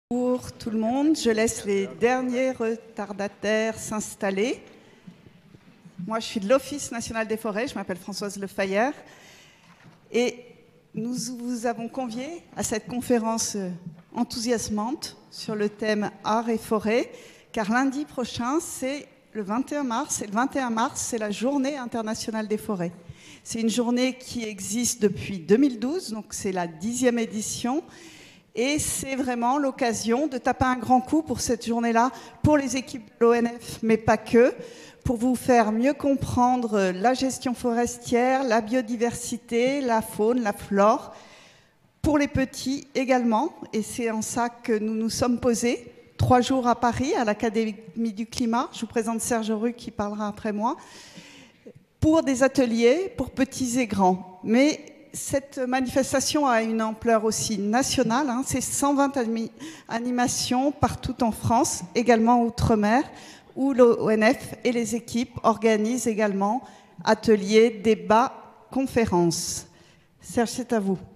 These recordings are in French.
Bonjour tout le monde, je laisse les derniers retardataires s'installer. Moi, je suis de l'Office national des forêts, je m'appelle Françoise Lefayère et nous vous avons conviés à cette conférence enthousiasmante sur le thème Art et forêt, car lundi prochain, c'est le 21 mars, et le 21 mars, c'est la Journée internationale des forêts. C'est une journée qui existe depuis 2012, donc c'est la 10e édition. Et c'est vraiment l'occasion de taper un grand coup pour cette journée-là, pour les équipes de l'ONF, mais pas que, pour vous faire mieux comprendre la gestion forestière, la biodiversité, la faune, la flore, pour les petits également. Et c'est en ça que nous nous sommes posés 3 jours à Paris, à l'Académie du Climat. Je vous présente Serge Rue qui parlera après moi, pour des ateliers pour petits et grands. Mais cette manifestation a une ampleur aussi nationale, hein. C'est 120 animations partout en France, également outre-mer, où l'ONF et les équipes organisent également ateliers, débats, conférences. Serge, c'est à vous.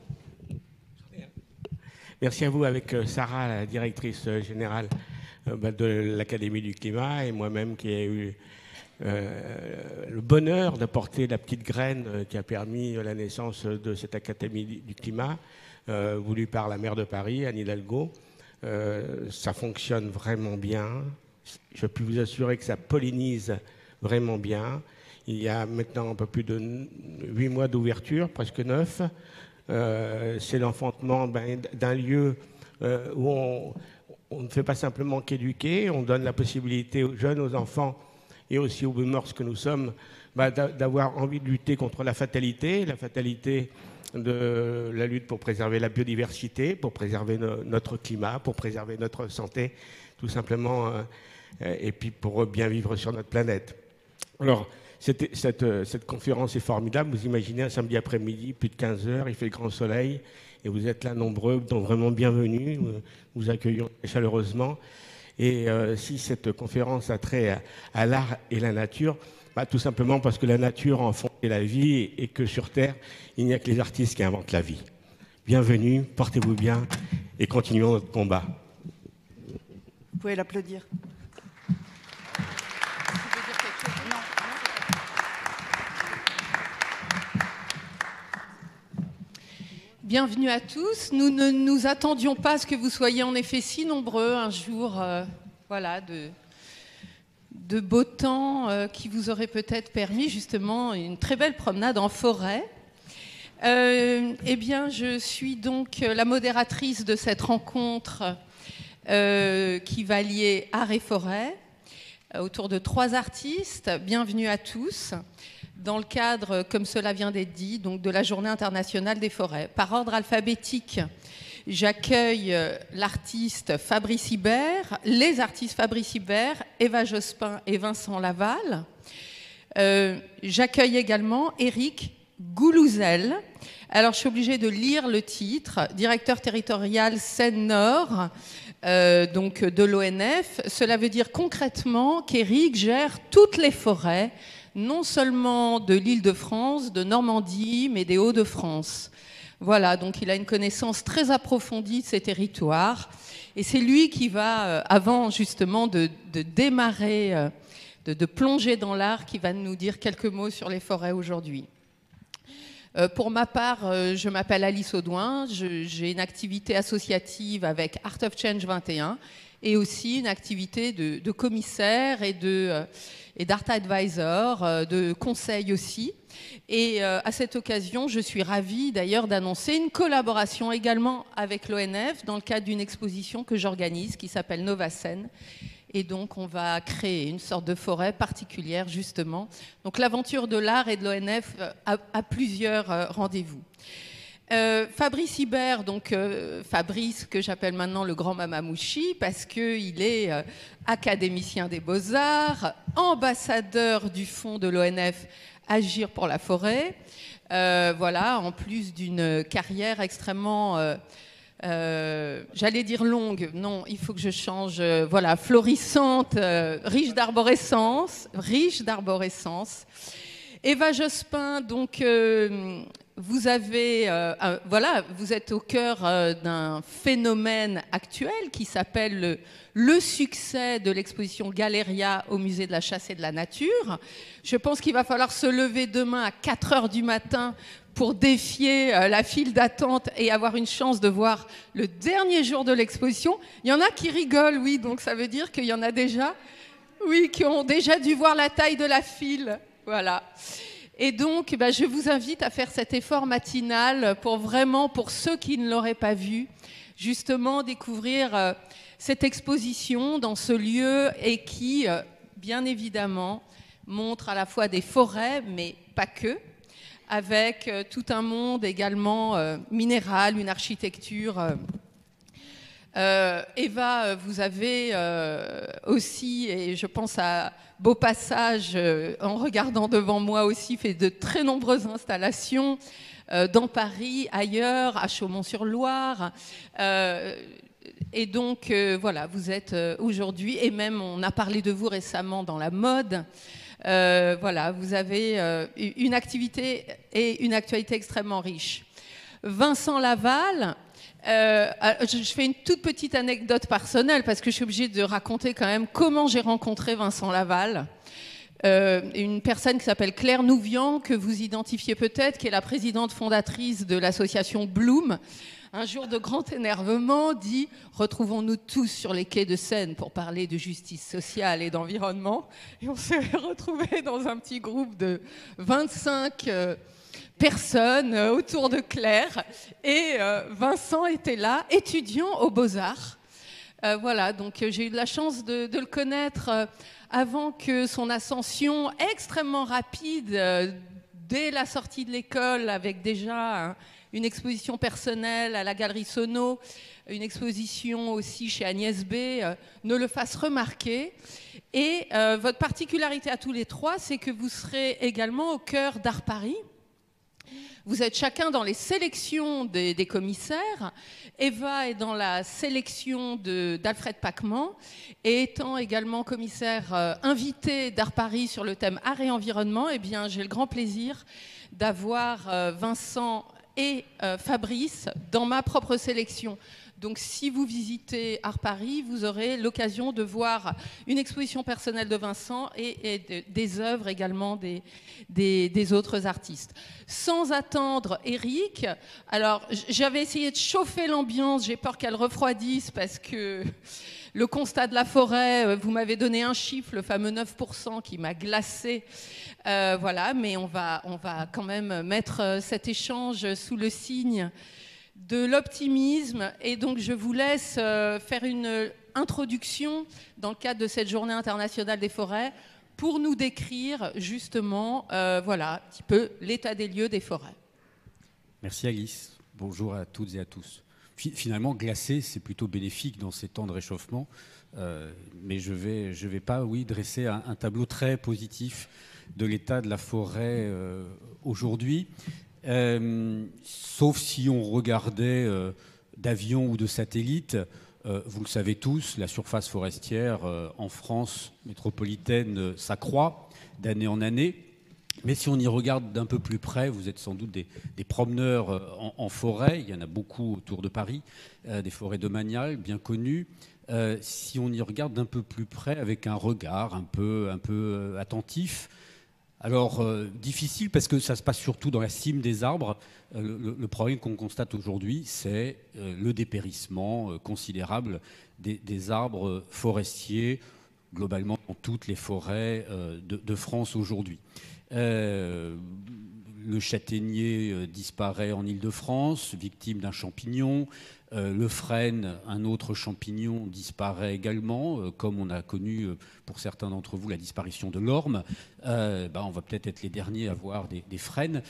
Merci à vous, avec Sarah, la directrice générale de l'Académie du Climat, et moi-même qui ai eu le bonheur d'apporter la petite graine qui a permis la naissance de cette Académie du Climat, voulue par la maire de Paris, Anne Hidalgo. Ça fonctionne vraiment bien. Je peux vous assurer que ça pollinise vraiment bien. Il y a maintenant un peu plus de 8 mois d'ouverture, presque 9. C'est l'enfantement d'un lieu où on ne fait pas simplement qu'éduquer, on donne la possibilité aux jeunes, aux enfants, et aussi aux boomers que nous sommes, d'avoir envie de lutter contre la fatalité de la lutte pour préserver la biodiversité, pour préserver notre climat, pour préserver notre santé, tout simplement, et puis pour bien vivre sur notre planète. Alors, cette conférence est formidable. Vous imaginez un samedi après-midi, plus de 15 heures, il fait le grand soleil, et vous êtes là nombreux, donc vraiment bienvenus, vous accueillons chaleureusement. Et si cette conférence a trait à l'art et la nature, tout simplement parce que la nature en fond est la vie et que sur Terre, il n'y a que les artistes qui inventent la vie. Bienvenue, portez-vous bien et continuons notre combat. Vous pouvez l'applaudir. Bienvenue à tous. Nous ne nous attendions pas à ce que vous soyez en effet si nombreux un jour voilà, de beau temps qui vous aurait peut-être permis justement une très belle promenade en forêt. Eh bien, je suis donc la modératrice de cette rencontre qui va lier art et forêt autour de 3 artistes. Bienvenue à tous. Dans le cadre, comme cela vient d'être dit, donc de la Journée internationale des forêts. Par ordre alphabétique, j'accueille l'artiste Fabrice Hibert, les artistes Fabrice Hibert, Eva Jospin et Vincent Laval. J'accueille également Éric Goulouzel. Alors, je suis obligée de lire le titre, directeur territorial Seine-Nord, donc de l'ONF. Cela veut dire concrètement qu'Éric gère toutes les forêts, non seulement de l'Île-de-France, de Normandie, mais des Hauts-de-France. Voilà, donc il a une connaissance très approfondie de ces territoires. Et c'est lui qui va, avant justement de démarrer, de plonger dans l'art, qui va nous dire quelques mots sur les forêts aujourd'hui. Pour ma part, je m'appelle Alice Audouin, j'ai une activité associative avec Art of Change 21 et aussi une activité de commissaire et d'art advisor, de conseil aussi. Et à cette occasion, je suis ravie d'ailleurs d'annoncer une collaboration également avec l'ONF dans le cadre d'une exposition que j'organise qui s'appelle Nova Scène. Et donc, on va créer une sorte de forêt particulière, justement. Donc, l'aventure de l'art et de l'ONF a plusieurs rendez-vous. Fabrice Hibert, donc Fabrice, que j'appelle maintenant le grand Mamamouchi, parce qu'il est académicien des Beaux-Arts, ambassadeur du fonds de l'ONF Agir pour la forêt. Voilà, en plus d'une carrière extrêmement... j'allais dire longue, non, il faut que je change, voilà, florissante, riche d'arborescence. Eva Jospin, donc vous avez, voilà, vous êtes au cœur d'un phénomène actuel qui s'appelle le succès de l'exposition Galeria au musée de la chasse et de la nature. Je pense qu'il va falloir se lever demain à 4 heures du matin pour défier la file d'attente et avoir une chance de voir le dernier jour de l'exposition. Il y en a qui rigolent, oui, donc ça veut dire qu'il y en a déjà, oui, qui ont déjà dû voir la taille de la file. Voilà. Et donc, je vous invite à faire cet effort matinal pour vraiment, pour ceux qui ne l'auraient pas vu, justement découvrir cette exposition dans ce lieu et qui, bien évidemment, montre à la fois des forêts, mais pas que, avec tout un monde également minéral, une architecture. Eva, vous avez aussi, et je pense à Beau Passage, en regardant devant moi aussi, fait de très nombreuses installations dans Paris, ailleurs, à Chaumont-sur-Loire. Et donc, voilà, vous êtes aujourd'hui, et même on a parlé de vous récemment dans la mode. Voilà, vous avez une activité et une actualité extrêmement riche. Vincent Laval, je fais une toute petite anecdote personnelle parce que je suis obligée de raconter quand même comment j'ai rencontré Vincent Laval. Une personne qui s'appelle Claire Nouvian, que vous identifiez peut-être, qui est la présidente fondatrice de l'association Bloom. Un jour de grand énervement, dit « Retrouvons-nous tous sur les quais de Seine pour parler de justice sociale et d'environnement ». Et on s'est retrouvés dans un petit groupe de 25 personnes autour de Claire. Et Vincent était là, étudiant aux Beaux-Arts. Voilà, donc j'ai eu de la chance de le connaître avant que son ascension extrêmement rapide, dès la sortie de l'école, avec déjà une exposition personnelle à la Galerie Sono, une exposition aussi chez Agnès B, ne le fasse remarquer. Et votre particularité à tous les trois, c'est que vous serez également au cœur d'Art Paris. Vous êtes chacun dans les sélections des commissaires. Eva est dans la sélection d'Alfred Pacman, et étant également commissaire invité d'Art Paris sur le thème Art et Environnement, eh bien, j'ai le grand plaisir d'avoir Vincent et Fabrice dans ma propre sélection. Donc si vous visitez Art Paris, vous aurez l'occasion de voir une exposition personnelle de Vincent et des œuvres également des autres artistes. Sans attendre Eric, alors j'avais essayé de chauffer l'ambiance, j'ai peur qu'elle refroidisse parce que le constat de la forêt, vous m'avez donné un chiffre, le fameux 9% qui m'a glacé. Voilà, mais on va quand même mettre cet échange sous le signe de l'optimisme, et donc je vous laisse faire une introduction dans le cadre de cette journée internationale des forêts pour nous décrire justement voilà, un petit peu l'état des lieux des forêts. Merci Alice, bonjour à toutes et à tous. Finalement, glacer, c'est plutôt bénéfique dans ces temps de réchauffement, mais je vais pas, oui, dresser un tableau très positif de l'état de la forêt aujourd'hui. Sauf si on regardait d'avion ou de satellite, vous le savez tous, la surface forestière en France métropolitaine s'accroît d'année en année. Mais si on y regarde d'un peu plus près, vous êtes sans doute des promeneurs en forêt, il y en a beaucoup autour de Paris, des forêts domaniales bien connues. Si on y regarde d'un peu plus près avec un regard un peu attentif, alors, difficile parce que ça se passe surtout dans la cime des arbres. Le problème qu'on constate aujourd'hui, c'est le dépérissement considérable des arbres forestiers, globalement dans toutes les forêts de France aujourd'hui. Le châtaignier disparaît en Île-de-France, victime d'un champignon. Le frêne, un autre champignon, disparaît également, comme on a connu pour certains d'entre vous la disparition de l'orme. On va peut-être être les derniers à voir des frênes.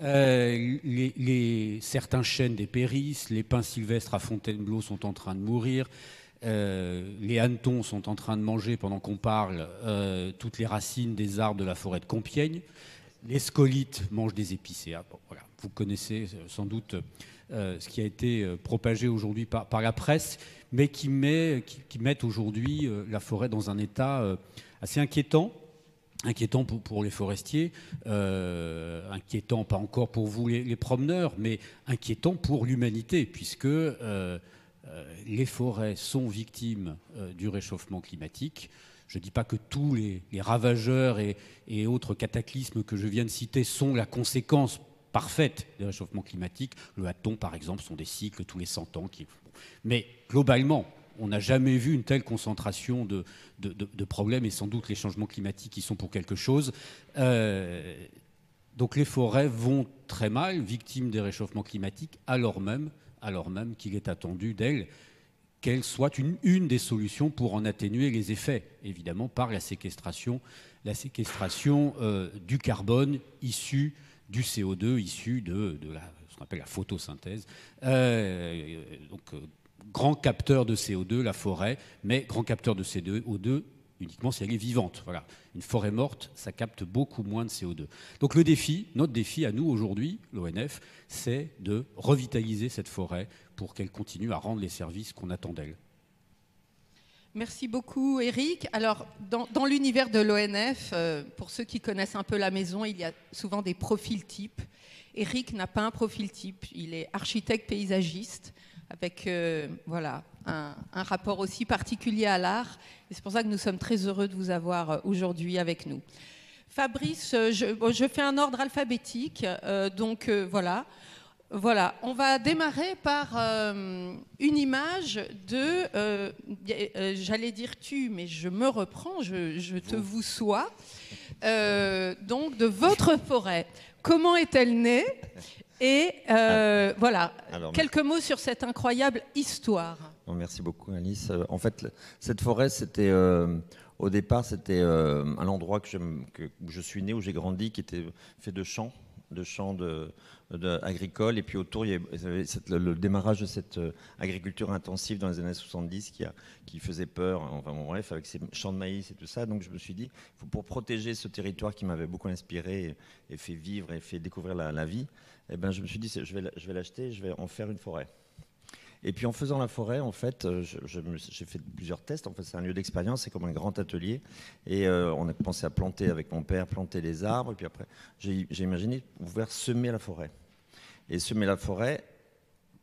Certains chênes dépérissent, les pins sylvestres à Fontainebleau sont en train de mourir. Les hannetons sont en train de manger, pendant qu'on parle, toutes les racines des arbres de la forêt de Compiègne. Les scolites mangent des épicéas. Bon, voilà. Vous connaissez sans doute ce qui a été propagé aujourd'hui par la presse, mais qui met aujourd'hui la forêt dans un état assez inquiétant. inquiétant pour les forestiers, inquiétant pas encore pour vous les promeneurs, mais inquiétant pour l'humanité, puisque les forêts sont victimes du réchauffement climatique. Je ne dis pas que tous les ravageurs et autres cataclysmes que je viens de citer sont la conséquence parfaite du réchauffement climatique. Le hâton, par exemple, sont des cycles tous les 100 ans. Mais globalement, on n'a jamais vu une telle concentration de problèmes, et sans doute les changements climatiques qui sont pour quelque chose. Donc les forêts vont très mal, victimes des réchauffements climatiques, alors même qu'il est attendu d'elles qu'elles soient une des solutions pour en atténuer les effets, évidemment par la séquestration du carbone issu du CO2, issu de ce qu'on appelle la photosynthèse. Grand capteur de CO2, la forêt, mais grand capteur de CO2 uniquement si elle est vivante. Voilà. Une forêt morte, ça capte beaucoup moins de CO2. Donc notre défi à nous aujourd'hui, l'ONF, c'est de revitaliser cette forêt pour qu'elle continue à rendre les services qu'on attend d'elle. Merci beaucoup, Éric. Alors, dans l'univers de l'ONF, pour ceux qui connaissent un peu la maison, il y a souvent des profils types. Éric n'a pas un profil type, il est architecte paysagiste, avec un rapport aussi particulier à l'art. Et c'est pour ça que nous sommes très heureux de vous avoir aujourd'hui avec nous. Fabrice, je fais un ordre alphabétique, Voilà, on va démarrer par une image de, j'allais dire tu, mais je me reprends, je te vous sois, donc de votre forêt. Comment est-elle née? Et voilà, alors, quelques mots sur cette incroyable histoire. Merci beaucoup, Alice. En fait, cette forêt, c'était au départ, c'était un endroit où je suis né, où j'ai grandi, qui était fait de champs agricoles. Et puis autour, il y avait le démarrage de cette agriculture intensive dans les années 70 qui faisait peur, enfin bon, bref, avec ces champs de maïs et tout ça. Donc je me suis dit, pour protéger ce territoire qui m'avait beaucoup inspiré et fait vivre et fait découvrir la vie, eh ben, je me suis dit, je vais l'acheter, je vais en faire une forêt. Et puis en faisant la forêt, en fait, j'ai fait plusieurs tests. En fait, c'est un lieu d'expérience, c'est comme un grand atelier. Et on a pensé à planter avec mon père, planter les arbres. Et puis après, j'ai imaginé pouvoir semer la forêt. Et semer la forêt, pourquoi ?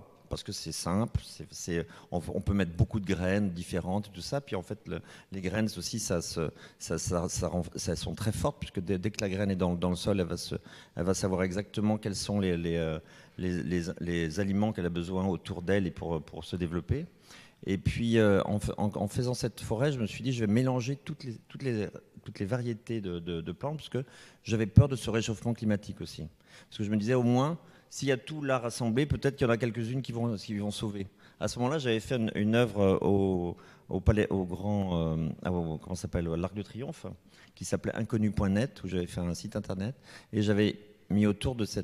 Parce que c'est simple. On peut mettre beaucoup de graines différentes et tout ça. Puis en fait, les graines aussi, ça sont très fortes, puisque dès que la graine est dans le sol, elle va savoir exactement quels sont les aliments qu'elle a besoin autour d'elle et pour se développer. Et puis en faisant cette forêt, je me suis dit, je vais mélanger toutes les variétés de plantes, parce que j'avais peur de ce réchauffement climatique aussi. Parce que je me disais, au moins, s'il y a tout là rassemblé, peut-être qu'il y en a quelques-unes qui vont sauver. À ce moment-là, j'avais fait une œuvre au palais, comment s'appelle, à l'Arc de Triomphe, qui s'appelait inconnu.net, où j'avais fait un site internet, et j'avais mis autour de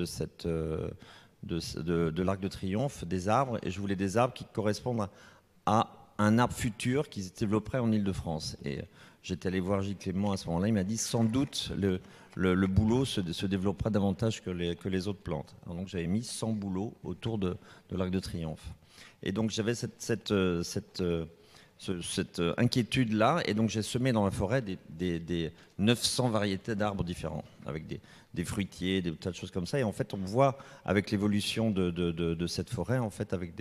l'Arc de Triomphe des arbres, et je voulais des arbres qui correspondent à un arbre futur qui se développerait en Île-de-France. Et j'étais allé voir Gilles Clément à ce moment-là, il m'a dit, sans doute, le bouleau se développera davantage que les autres plantes. Alors donc j'avais mis 100 bouleaux autour de l'Arc de Triomphe. Et donc j'avais cette inquiétude-là, et donc j'ai semé dans la forêt des 900 variétés d'arbres différents, avec des fruitiers, des tas de choses comme ça. Et en fait, on voit avec l'évolution de cette forêt, en fait, avec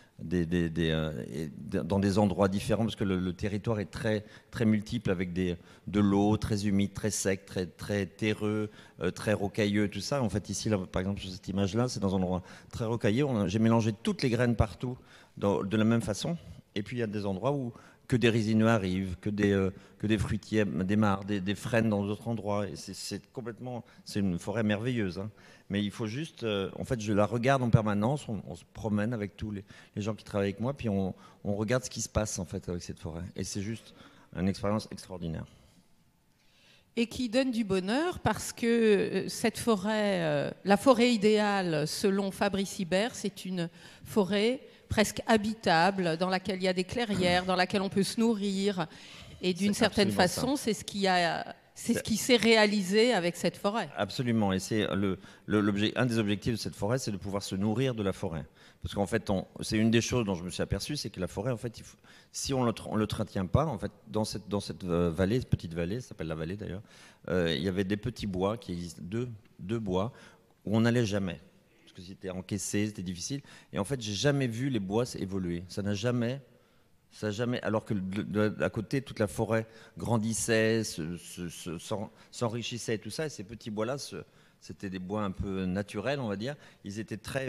dans des endroits différents, parce que le territoire est très, très multiple, avec de l'eau très humide, très sec, très, très terreux, très rocailleux, tout ça. En fait, ici, là, par exemple, sur cette image-là, c'est dans un endroit très rocailleux. J'ai mélangé toutes les graines partout de la même façon. Et puis, il y a des endroits où que des résineux arrivent, que des fruitiers démarrent, des frênes dans d'autres endroits. Et c'est une forêt merveilleuse, hein. Mais il faut juste, en fait, je la regarde en permanence. On se promène avec tous les gens qui travaillent avec moi, puis on regarde ce qui se passe en fait avec cette forêt. Et c'est juste une expérience extraordinaire. Et qui donne du bonheur, parce que cette forêt, la forêt idéale, selon Fabrice Hibert, c'est une forêt presque habitable, dans laquelle il y a des clairières, dans laquelle on peut se nourrir. Et d'une certaine façon, c'est ce qui C'est ce qui s'est réalisé avec cette forêt. Absolument, et c'est un des objectifs de cette forêt, c'est de pouvoir se nourrir de la forêt. Parce qu'en fait, c'est une des choses dont je me suis aperçu, c'est que la forêt, en fait, si on ne l'entretient pas, en fait, dans cette vallée, cette petite vallée, ça s'appelle la vallée d'ailleurs, il y avait des petits bois qui existent, deux bois, où on n'allait jamais. Parce que c'était encaissé, c'était difficile. Et en fait, j'ai jamais vu les bois évoluer. Ça n'a jamais, alors que à côté, toute la forêt grandissait, s'enrichissait et tout ça. Et ces petits bois-là, c'était des bois un peu naturels, on va dire. Ils étaient très,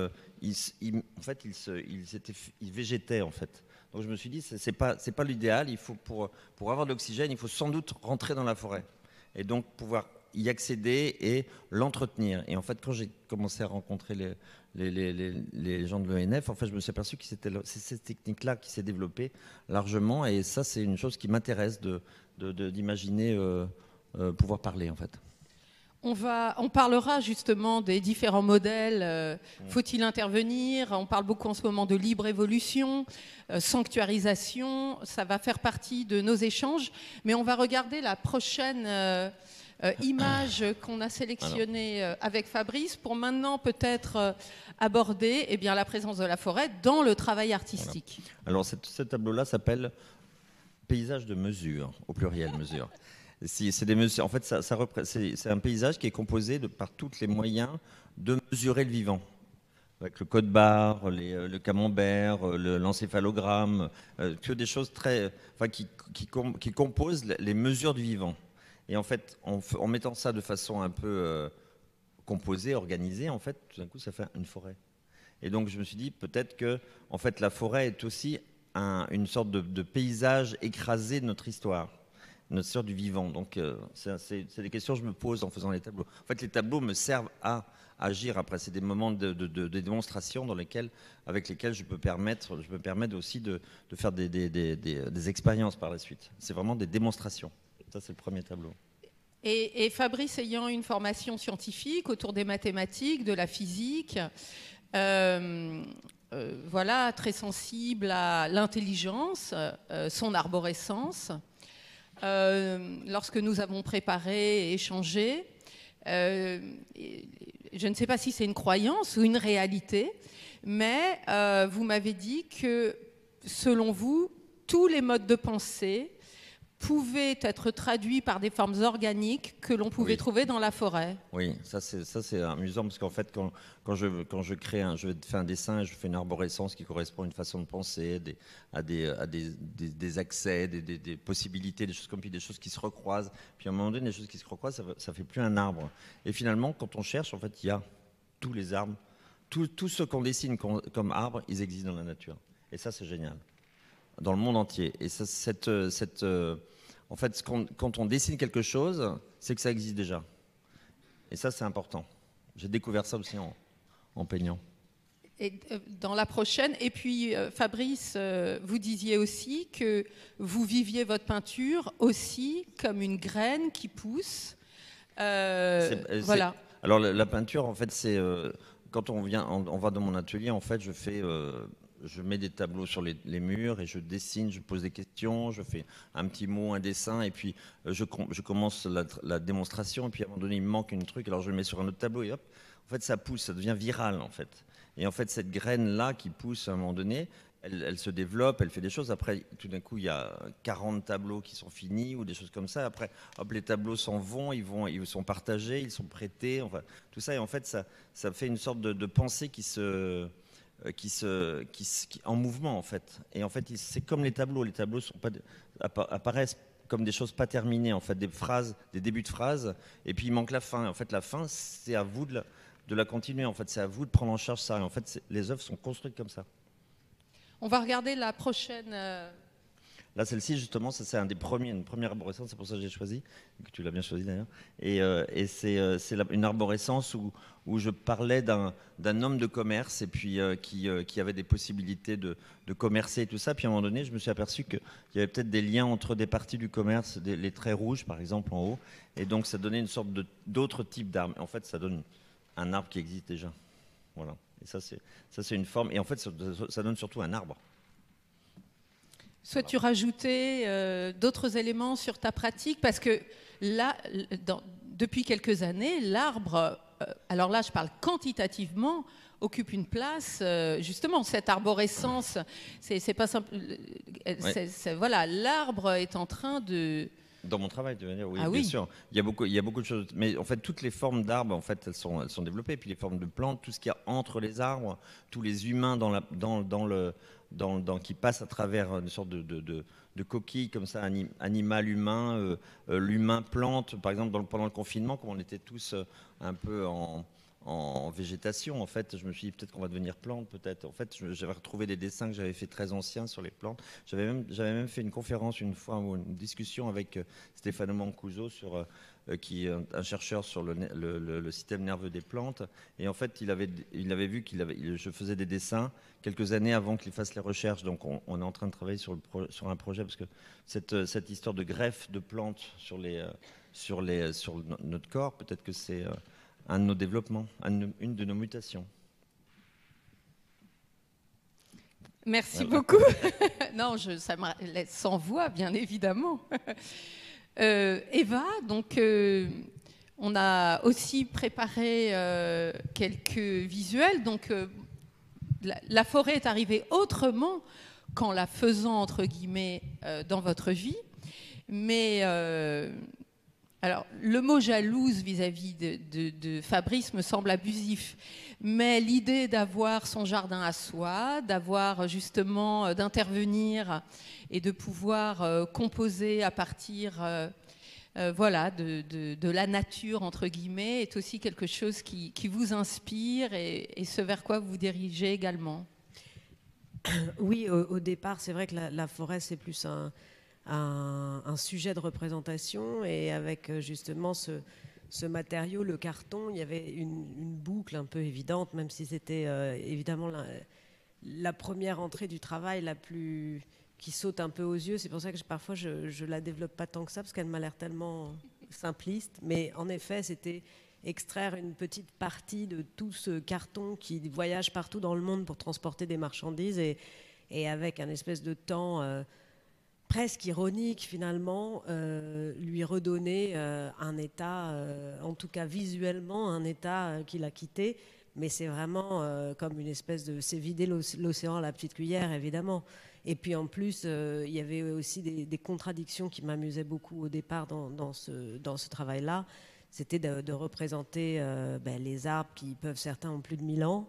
en fait, ils végétaient en fait. Donc je me suis dit, c'est pas l'idéal. Il faut pour avoir de l'oxygène, il faut sans doute rentrer dans la forêt et donc pouvoir y accéder et l'entretenir. Et en fait, quand j'ai commencé à rencontrer les gens de l'ONF, en fait, je me suis aperçu que c'est cette technique-là qui s'est développée largement. Et ça, c'est une chose qui m'intéresse d'imaginer pouvoir parler, en fait. On parlera justement des différents modèles. Faut-il intervenir? On parle beaucoup en ce moment de libre évolution, sanctuarisation. Ça va faire partie de nos échanges. Mais on va regarder la prochaine image qu'on a sélectionnée avec Fabrice pour maintenant peut-être aborder la présence de la forêt dans le travail artistique. Voilà. Alors ce tableau-là s'appelle paysage de mesure, au pluriel mesure. C'est des mesures. En fait, c'est un paysage qui est composé par tous les moyens de mesurer le vivant. Avec le code-barre, le camembert, l'encéphalogramme, que des choses qui composent les mesures du vivant. Et en fait, en mettant ça de façon un peu composée, organisée, en fait, tout d'un coup, ça fait une forêt. Et donc, je me suis dit peut-être que, en fait, la forêt est aussi une sorte de paysage écrasé de notre histoire. Notre histoire du vivant. Donc, c'est des questions que je me pose en faisant les tableaux. En fait, les tableaux me servent à agir après. C'est des moments de démonstration avec lesquels je peux permettre aussi de faire des expériences par la suite. C'est vraiment des démonstrations. Ça, c'est le premier tableau. Et Fabrice, ayant une formation scientifique autour des mathématiques, de la physique, voilà, très sensible à l'intelligence, son arborescence, lorsque nous avons préparé et échangé, je ne sais pas si c'est une croyance ou une réalité, mais vous m'avez dit que, selon vous, tous les modes de pensée pouvaient être traduits par des formes organiques que l'on pouvait trouver dans la forêt. Oui, ça c'est amusant parce qu'en fait, quand je crée je vais faire un dessin et je fais une arborescence qui correspond à une façon de penser, à des accès, des possibilités, des choses comme puis des choses qui se recroisent. Puis à un moment donné, les choses qui se recroisent, ça fait plus un arbre. Et finalement, quand on cherche, en fait, il y a tous les arbres, tous ceux qu'on dessine comme arbres, ils existent dans la nature. Et ça, c'est génial. Dans le monde entier. Et ça, en fait, quand on dessine quelque chose, c'est que ça existe déjà. Et ça, c'est important. J'ai découvert ça aussi en peignant. Et dans la prochaine, et puis Fabrice, vous disiez aussi que vous viviez votre peinture aussi comme une graine qui pousse. Voilà. Alors la peinture, en fait, c'est quand on va dans mon atelier, en fait, je mets des tableaux sur les murs et je dessine, je pose des questions, je fais un petit mot, un dessin, et puis je commence la démonstration, et puis à un moment donné, il me manque un truc, alors je le mets sur un autre tableau, et hop, en fait, ça pousse, ça devient viral, en fait. Et en fait, cette graine-là qui pousse à un moment donné, elle se développe, elle fait des choses. Après, tout d'un coup, il y a 40 tableaux qui sont finis, ou des choses comme ça. Après, hop, les tableaux s'en vont, ils sont partagés, ils sont prêtés, enfin, tout ça, et en fait, ça fait une sorte de pensée qui en mouvement en fait. Et en fait, c'est comme les tableaux. Les tableaux apparaissent comme des choses pas terminées, en fait, des phrases, des débuts de phrases, et puis il manque la fin. En fait, la fin, c'est à vous de la continuer. En fait, c'est à vous de prendre en charge ça. Et en fait, les œuvres sont construites comme ça. On va regarder la prochaine. Là, celle-ci, justement, c'est une première arborescence, c'est pour ça que j'ai choisi, que tu l'as bien choisi d'ailleurs. Et c'est une arborescence où je parlais d'un homme de commerce et puis qui avait des possibilités de commercer et tout ça. Puis à un moment donné, je me suis aperçu qu'il y avait peut-être des liens entre des parties du commerce, les traits rouges par exemple en haut, et donc ça donnait une sorte d'autres types d'arbres. En fait, ça donne un arbre qui existe déjà. Voilà. Et ça c'est une forme. Et en fait, ça donne surtout un arbre. Souhaites-tu rajouter d'autres éléments sur ta pratique? Parce que là, depuis quelques années, l'arbre, alors là je parle quantitativement, occupe une place, justement, cette arborescence, c'est pas simple. Voilà, l'arbre est en train de... Dans mon travail, tu veux dire, oui, Ah bien oui. sûr. Il y a beaucoup de choses. Mais en fait, toutes les formes d'arbres, en fait, elles sont développées. Et puis les formes de plantes, tout ce qu'il y a entre les arbres, tous les humains qui passent à travers une sorte de coquille comme ça, animal, humain, l'humain, plante. Par exemple, pendant le confinement, comme on était tous un peu en végétation, en fait, je me suis dit peut-être qu'on va devenir plante, peut-être. En fait, j'avais retrouvé des dessins que j'avais fait très anciens sur les plantes. J'avais même fait une conférence une fois, ou une discussion avec Stefano Mancuso, qui est un chercheur sur le système nerveux des plantes. Et en fait, il avait vu je faisais des dessins quelques années avant qu'il fasse les recherches. Donc, on est en train de travailler sur un projet, parce que cette histoire de greffe de plantes sur notre corps, peut-être que c'est un de nos développements, une de nos mutations. Merci beaucoup. Non, ça me laisse sans voix, bien évidemment. Eva, donc on a aussi préparé quelques visuels. Donc la forêt est arrivée autrement qu'en la faisant, entre guillemets, dans votre vie. Mais alors, le mot jalouse vis-à-vis de Fabrice me semble abusif, mais l'idée d'avoir son jardin à soi, d'avoir justement, d'intervenir et de pouvoir composer à partir voilà, de la nature, entre guillemets, est aussi quelque chose qui vous inspire et ce vers quoi vous vous dirigez également. Oui, au départ, c'est vrai que la forêt, c'est plus un sujet de représentation, et avec justement ce matériau, le carton, il y avait une boucle un peu évidente, même si c'était évidemment la première entrée du travail qui saute un peu aux yeux. C'est pour ça que parfois je la développe pas tant que ça, parce qu'elle m'a l'air tellement simpliste. Mais en effet, c'était extraire une petite partie de tout ce carton qui voyage partout dans le monde pour transporter des marchandises, et avec un espèce de temps presque ironique finalement, lui redonner un état, en tout cas visuellement, un état qu'il a quitté. Mais c'est vraiment comme une espèce de... C'est vider l'océan à la petite cuillère, évidemment. Et puis en plus, il y avait aussi des contradictions qui m'amusaient beaucoup au départ dans ce travail-là. C'était de représenter les arbres qui peuvent, certains ont plus de 1000 ans,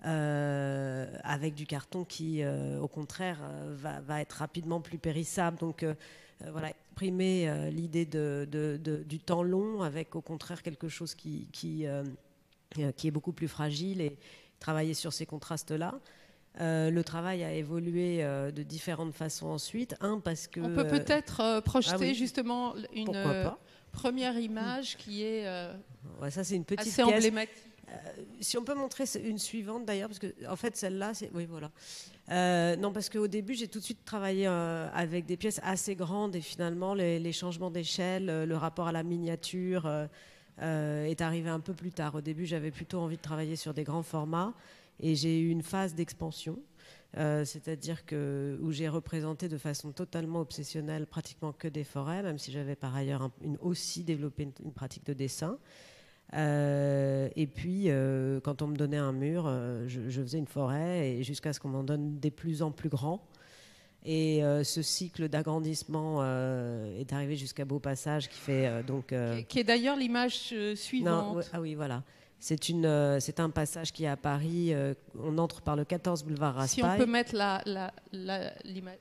avec du carton qui, au contraire, va être rapidement plus périssable. Donc voilà, exprimer l'idée du temps long avec, au contraire, quelque chose qui est beaucoup plus fragile, et travailler sur ces contrastes-là. Le travail a évolué de différentes façons ensuite. Parce que... On peut peut-être projeter justement une première image qui est ouais, ça, c'est une petite assez pièce emblématique. Si on peut montrer une suivante d'ailleurs, parce que en fait celle-là, oui voilà. Non, parce qu'au début j'ai tout de suite travaillé avec des pièces assez grandes, et finalement les changements d'échelle, le rapport à la miniature est arrivé un peu plus tard. Au début j'avais plutôt envie de travailler sur des grands formats, et j'ai eu une phase d'expansion, c'est-à-dire où j'ai représenté de façon totalement obsessionnelle pratiquement que des forêts, même si j'avais par ailleurs aussi développé une pratique de dessin. Et puis, quand on me donnait un mur, je faisais une forêt, et jusqu'à ce qu'on m'en donne des plus en plus grands. Et ce cycle d'agrandissement est arrivé jusqu'à Beau Passage, qui fait qui est d'ailleurs l'image suivante. Non, ah oui, voilà. C'est un passage qui est à Paris. On entre par le 14 boulevard Raspail. Si on peut mettre l'image.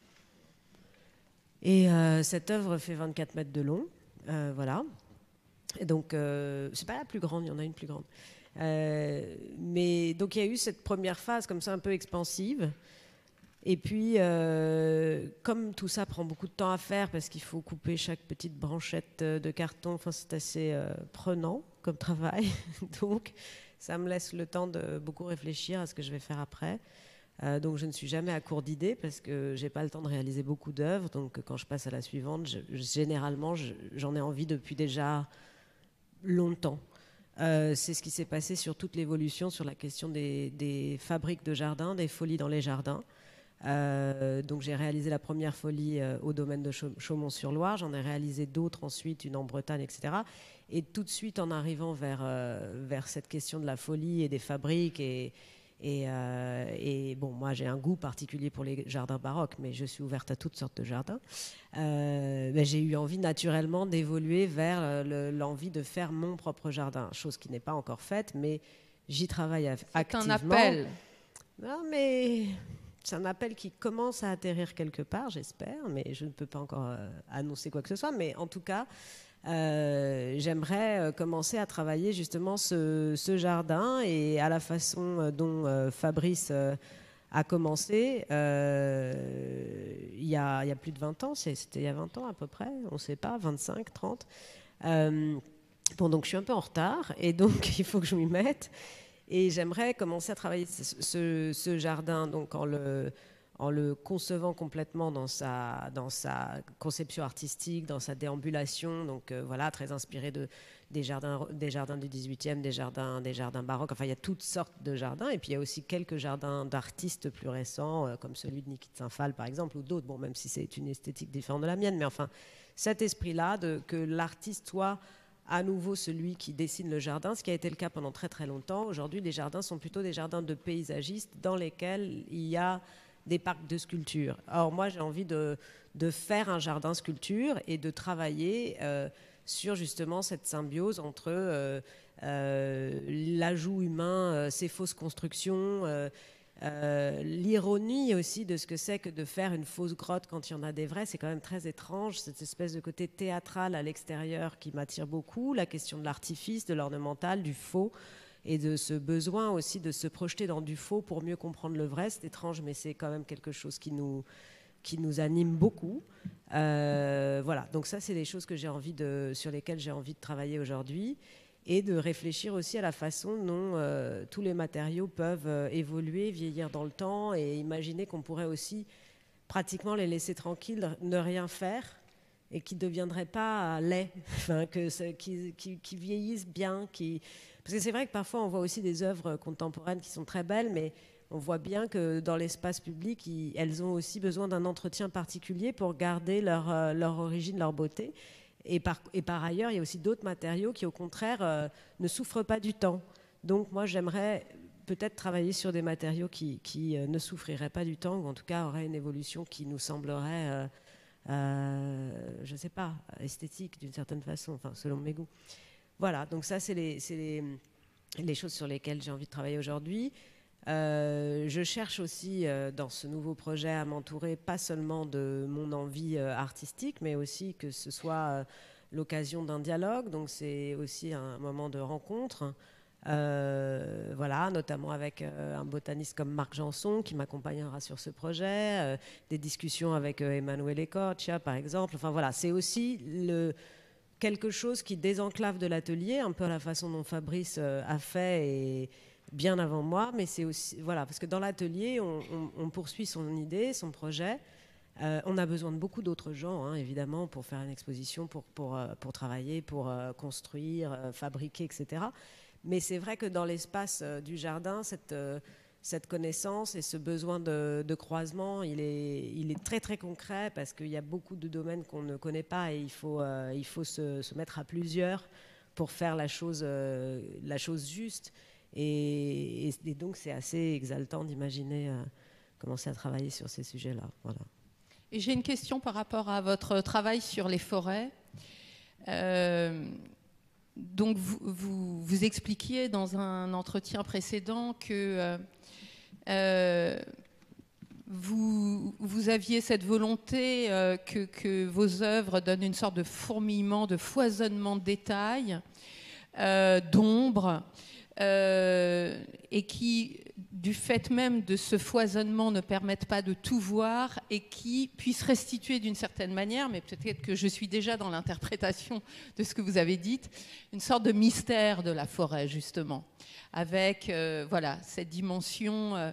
Et cette œuvre fait 24 mètres de long. Voilà. Et donc, c'est pas la plus grande, il y en a une plus grande. Mais donc, il y a eu cette première phase comme ça, un peu expansive. Et puis, comme tout ça prend beaucoup de temps à faire, parce qu'il faut couper chaque petite branchette de carton, enfin, c'est assez prenant comme travail. Donc, ça me laisse le temps de beaucoup réfléchir à ce que je vais faire après. Donc, je ne suis jamais à court d'idées, parce que j'ai pas le temps de réaliser beaucoup d'œuvres. Donc, quand je passe à la suivante, généralement, j'en ai envie depuis déjà longtemps. C'est ce qui s'est passé sur toute l'évolution sur la question des fabriques de jardins, des folies dans les jardins. Donc j'ai réalisé la première folie au domaine de Chaumont-sur-Loire, j'en ai réalisé d'autres ensuite, une en Bretagne, etc. Et tout de suite en arrivant vers cette question de la folie et des fabriques et bon, moi j'ai un goût particulier pour les jardins baroques, mais je suis ouverte à toutes sortes de jardins. J'ai eu envie naturellement d'évoluer vers l'envie de faire mon propre jardin, chose qui n'est pas encore faite, mais j'y travaille activement. C'est un appel. Non, mais c'est un appel qui commence à atterrir quelque part, j'espère, mais je ne peux pas encore annoncer quoi que ce soit. Mais en tout cas, j'aimerais commencer à travailler justement ce jardin et à la façon dont Fabrice a commencé il y a plus de 20 ans, c'était il y a 20 ans à peu près, on ne sait pas, 25, 30. Bon, donc je suis un peu en retard et donc il faut que je m'y mette. Et j'aimerais commencer à travailler ce jardin donc en le concevant complètement dans sa conception artistique, dans sa déambulation. Donc voilà, très inspiré des jardins du 18e, des jardins baroques. Enfin, il y a toutes sortes de jardins. Et puis il y a aussi quelques jardins d'artistes plus récents, comme celui de Niki de Saint-Phal, par exemple, ou d'autres. Bon, même si c'est une esthétique différente de la mienne. Mais enfin, cet esprit-là, que l'artiste soit à nouveau celui qui dessine le jardin, ce qui a été le cas pendant très très longtemps. Aujourd'hui, les jardins sont plutôt des jardins de paysagistes dans lesquels il y a des parcs de sculpture. Or, moi, j'ai envie de faire un jardin sculpture et de travailler sur justement cette symbiose entre l'ajout humain, ces fausses constructions, l'ironie aussi de ce que c'est que de faire une fausse grotte quand il y en a des vraies. C'est quand même très étrange, cette espèce de côté théâtral à l'extérieur qui m'attire beaucoup, la question de l'artifice, de l'ornemental, du faux, et de ce besoin aussi de se projeter dans du faux pour mieux comprendre le vrai. C'est étrange, mais c'est quand même quelque chose qui nous anime beaucoup. Voilà, donc ça, c'est des choses que sur lesquelles j'ai envie de travailler aujourd'hui, et de réfléchir aussi à la façon dont tous les matériaux peuvent évoluer, vieillir dans le temps, et imaginer qu'on pourrait aussi pratiquement les laisser tranquilles, ne rien faire, et qui ne deviendraient pas laids, enfin, qui vieillissent bien. Parce que c'est vrai que parfois on voit aussi des œuvres contemporaines qui sont très belles, mais on voit bien que dans l'espace public, elles ont aussi besoin d'un entretien particulier pour garder leur origine, leur beauté. Et par ailleurs, il y a aussi d'autres matériaux qui, au contraire, ne souffrent pas du temps. Donc moi, j'aimerais peut-être travailler sur des matériaux qui ne souffriraient pas du temps, ou en tout cas auraient une évolution qui nous semblerait, je ne sais pas, esthétique d'une certaine façon, enfin, selon mes goûts. Voilà, donc ça, c'est les choses sur lesquelles j'ai envie de travailler aujourd'hui. Je cherche aussi dans ce nouveau projet à m'entourer pas seulement de mon envie artistique, mais aussi que ce soit l'occasion d'un dialogue. Donc c'est aussi un moment de rencontre, voilà, notamment avec un botaniste comme Marc Janson qui m'accompagnera sur ce projet, des discussions avec Emanuele Coccia par exemple. Enfin voilà, c'est aussi quelque chose qui désenclave de l'atelier, un peu à la façon dont Fabrice a fait et bien avant moi, mais c'est aussi, voilà, parce que dans l'atelier, on poursuit son idée, son projet. On a besoin de beaucoup d'autres gens, hein, évidemment, pour faire une exposition, pour travailler, pour construire, fabriquer, etc. Mais c'est vrai que dans l'espace du jardin, cette connaissance et ce besoin de croisement, il est très très concret, parce qu'il y a beaucoup de domaines qu'on ne connaît pas, et il faut se mettre à plusieurs pour faire la chose juste. Et donc c'est assez exaltant d'imaginer commencer à travailler sur ces sujets-là. Voilà. Et j'ai une question par rapport à votre travail sur les forêts. Donc vous expliquiez dans un entretien précédent que vous aviez cette volonté que vos œuvres donnent une sorte de fourmillement, de foisonnement de détails, d'ombre, et qui, du fait même de ce foisonnement, ne permettent pas de tout voir, et qui puissent restituer d'une certaine manière, mais peut-être que je suis déjà dans l'interprétation de ce que vous avez dit, une sorte de mystère de la forêt, justement, avec voilà, cette dimension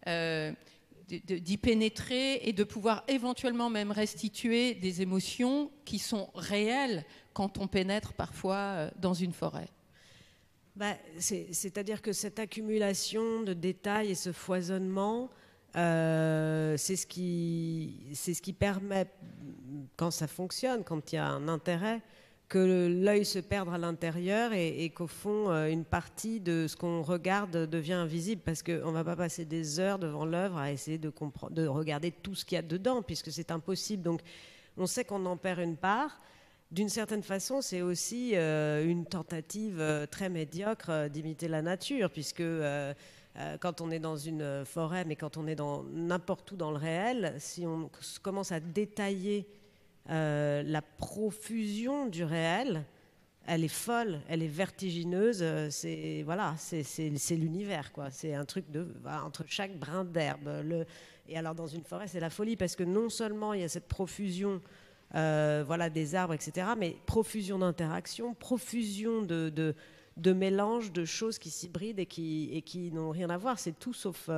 d'y pénétrer et de pouvoir éventuellement même restituer des émotions qui sont réelles quand on pénètre parfois dans une forêt. C'est-à-dire que cette accumulation de détails et ce foisonnement, C'est ce qui permet, quand ça fonctionne, quand il y a un intérêt, que l'œil se perde à l'intérieur et qu'au fond, une partie de ce qu'on regarde devient invisible, parce qu'on ne va pas passer des heures devant l'œuvre à essayer de regarder tout ce qu'il y a dedans, puisque c'est impossible. Donc, on sait qu'on en perd une part. D'une certaine façon, c'est aussi une tentative très médiocre d'imiter la nature, puisque quand on est dans une forêt, mais quand on est n'importe où dans le réel, si on commence à détailler la profusion du réel, elle est folle, elle est vertigineuse, c'est l'univers, quoi. C'est un truc entre chaque brin d'herbe. Et alors dans une forêt, c'est la folie, parce que non seulement il y a cette profusion des arbres, etc., mais profusion d'interactions, profusion de mélanges, de choses qui s'hybrident et qui n'ont rien à voir. C'est tout sauf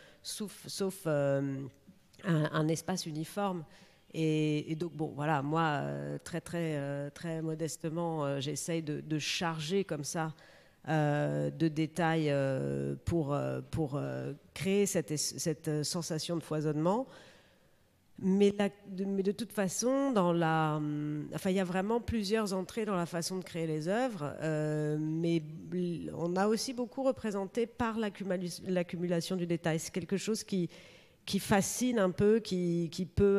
un espace uniforme. Et donc, bon, voilà, moi, très modestement, j'essaye de charger comme ça de détails pour créer cette sensation de foisonnement. Mais de toute façon, il y a vraiment plusieurs entrées dans la façon de créer les œuvres, mais on a aussi beaucoup représenté par l'accumulation du détail. C'est quelque chose qui fascine un peu, qui peut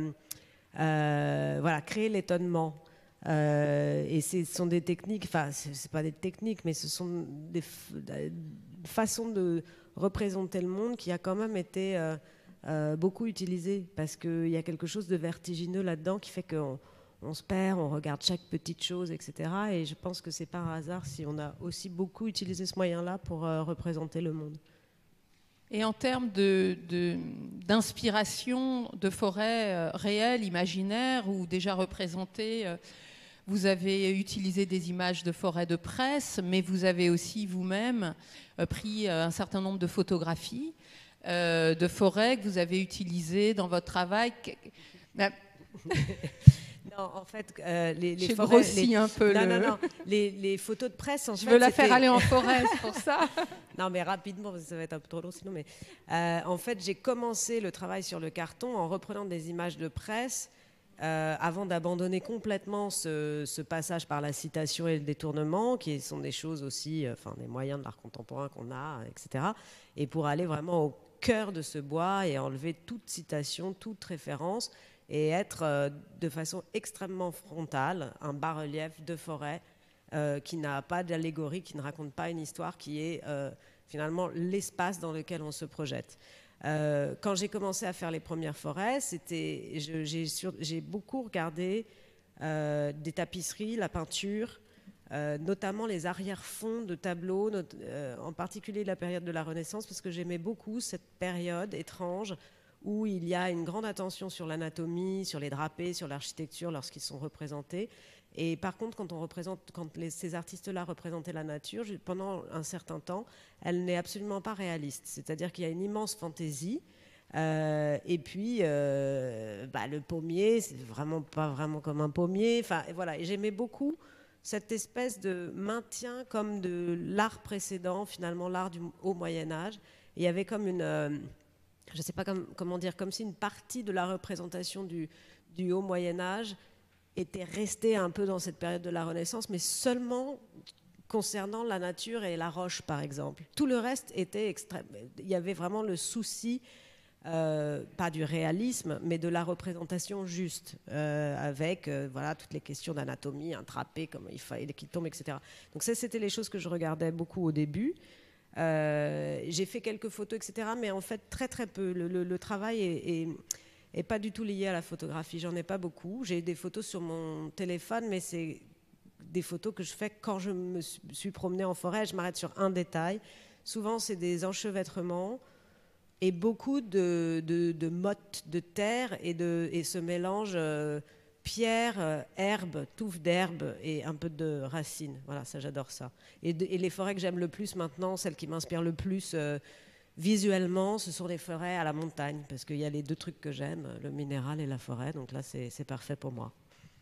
créer l'étonnement. Et ce sont des techniques, c'est pas des techniques, mais ce sont des façons de représenter le monde qui a quand même été beaucoup utilisées, parce qu'il y a quelque chose de vertigineux là-dedans qui fait qu'on se perd, on regarde chaque petite chose, etc. Et je pense que c'est pas un hasard si on a aussi beaucoup utilisé ce moyen-là pour représenter le monde. Et en termes d'inspiration de forêts réelles, imaginaires ou déjà représentées, vous avez utilisé des images de forêts de presse, mais vous avez aussi vous-même pris un certain nombre de photographies de forêts que vous avez utilisées dans votre travail. Non, en fait, les J'ai forêts... grossi un peu. Non. Les photos de presse, en fait... Je veux la faire aller en forêt, c'est pour ça. Non, mais rapidement, parce que ça va être un peu trop long sinon. Mais en fait, j'ai commencé le travail sur le carton en reprenant des images de presse avant d'abandonner complètement ce passage par la citation et le détournement, qui sont des choses aussi, des moyens de l'art contemporain qu'on a, etc. Et pour aller vraiment au cœur de ce bois et enlever toute citation, toute référence, et être de façon extrêmement frontale, un bas-relief de forêt qui n'a pas d'allégorie, qui ne raconte pas une histoire, qui est finalement l'espace dans lequel on se projette. Quand j'ai commencé à faire les premières forêts, j'ai beaucoup regardé des tapisseries, la peinture, notamment les arrière-fonds de tableaux, en particulier la période de la Renaissance, parce que j'aimais beaucoup cette période étrange où il y a une grande attention sur l'anatomie, sur les drapés, sur l'architecture lorsqu'ils sont représentés. Et par contre, ces artistes-là représentaient la nature, pendant un certain temps, elle n'est absolument pas réaliste. C'est-à-dire qu'il y a une immense fantaisie. Et puis, le pommier, c'est vraiment pas vraiment comme un pommier. Enfin, voilà. Et j'aimais beaucoup cette espèce de maintien comme de l'art précédent, finalement l'art du haut Moyen-Âge. Il y avait comme une... je ne sais pas comment dire, comme si une partie de la représentation du haut Moyen-Âge était restée un peu dans cette période de la Renaissance, mais seulement concernant la nature et la roche, par exemple. Tout le reste était extrême. Il y avait vraiment le souci, pas du réalisme, mais de la représentation juste, avec toutes les questions d'anatomie, un drapé, comme il fallait qu'il tombe, etc. Donc ça, c'était les choses que je regardais beaucoup au début. J'ai fait quelques photos, etc., mais en fait très très peu. Le travail est pas du tout lié à la photographie. J'en ai pas beaucoup. J'ai des photos sur mon téléphone, mais c'est des photos que je fais quand je me suis promenée en forêt. Je m'arrête sur un détail. Souvent, c'est des enchevêtrements et beaucoup de mottes de terre et ce mélange pierre, herbe, touffe d'herbe et un peu de racines. Voilà, ça, j'adore ça. Et les forêts que j'aime le plus maintenant, celles qui m'inspirent le plus visuellement, ce sont les forêts à la montagne, parce qu'il y a les deux trucs que j'aime, le minéral et la forêt. Donc là, c'est parfait pour moi.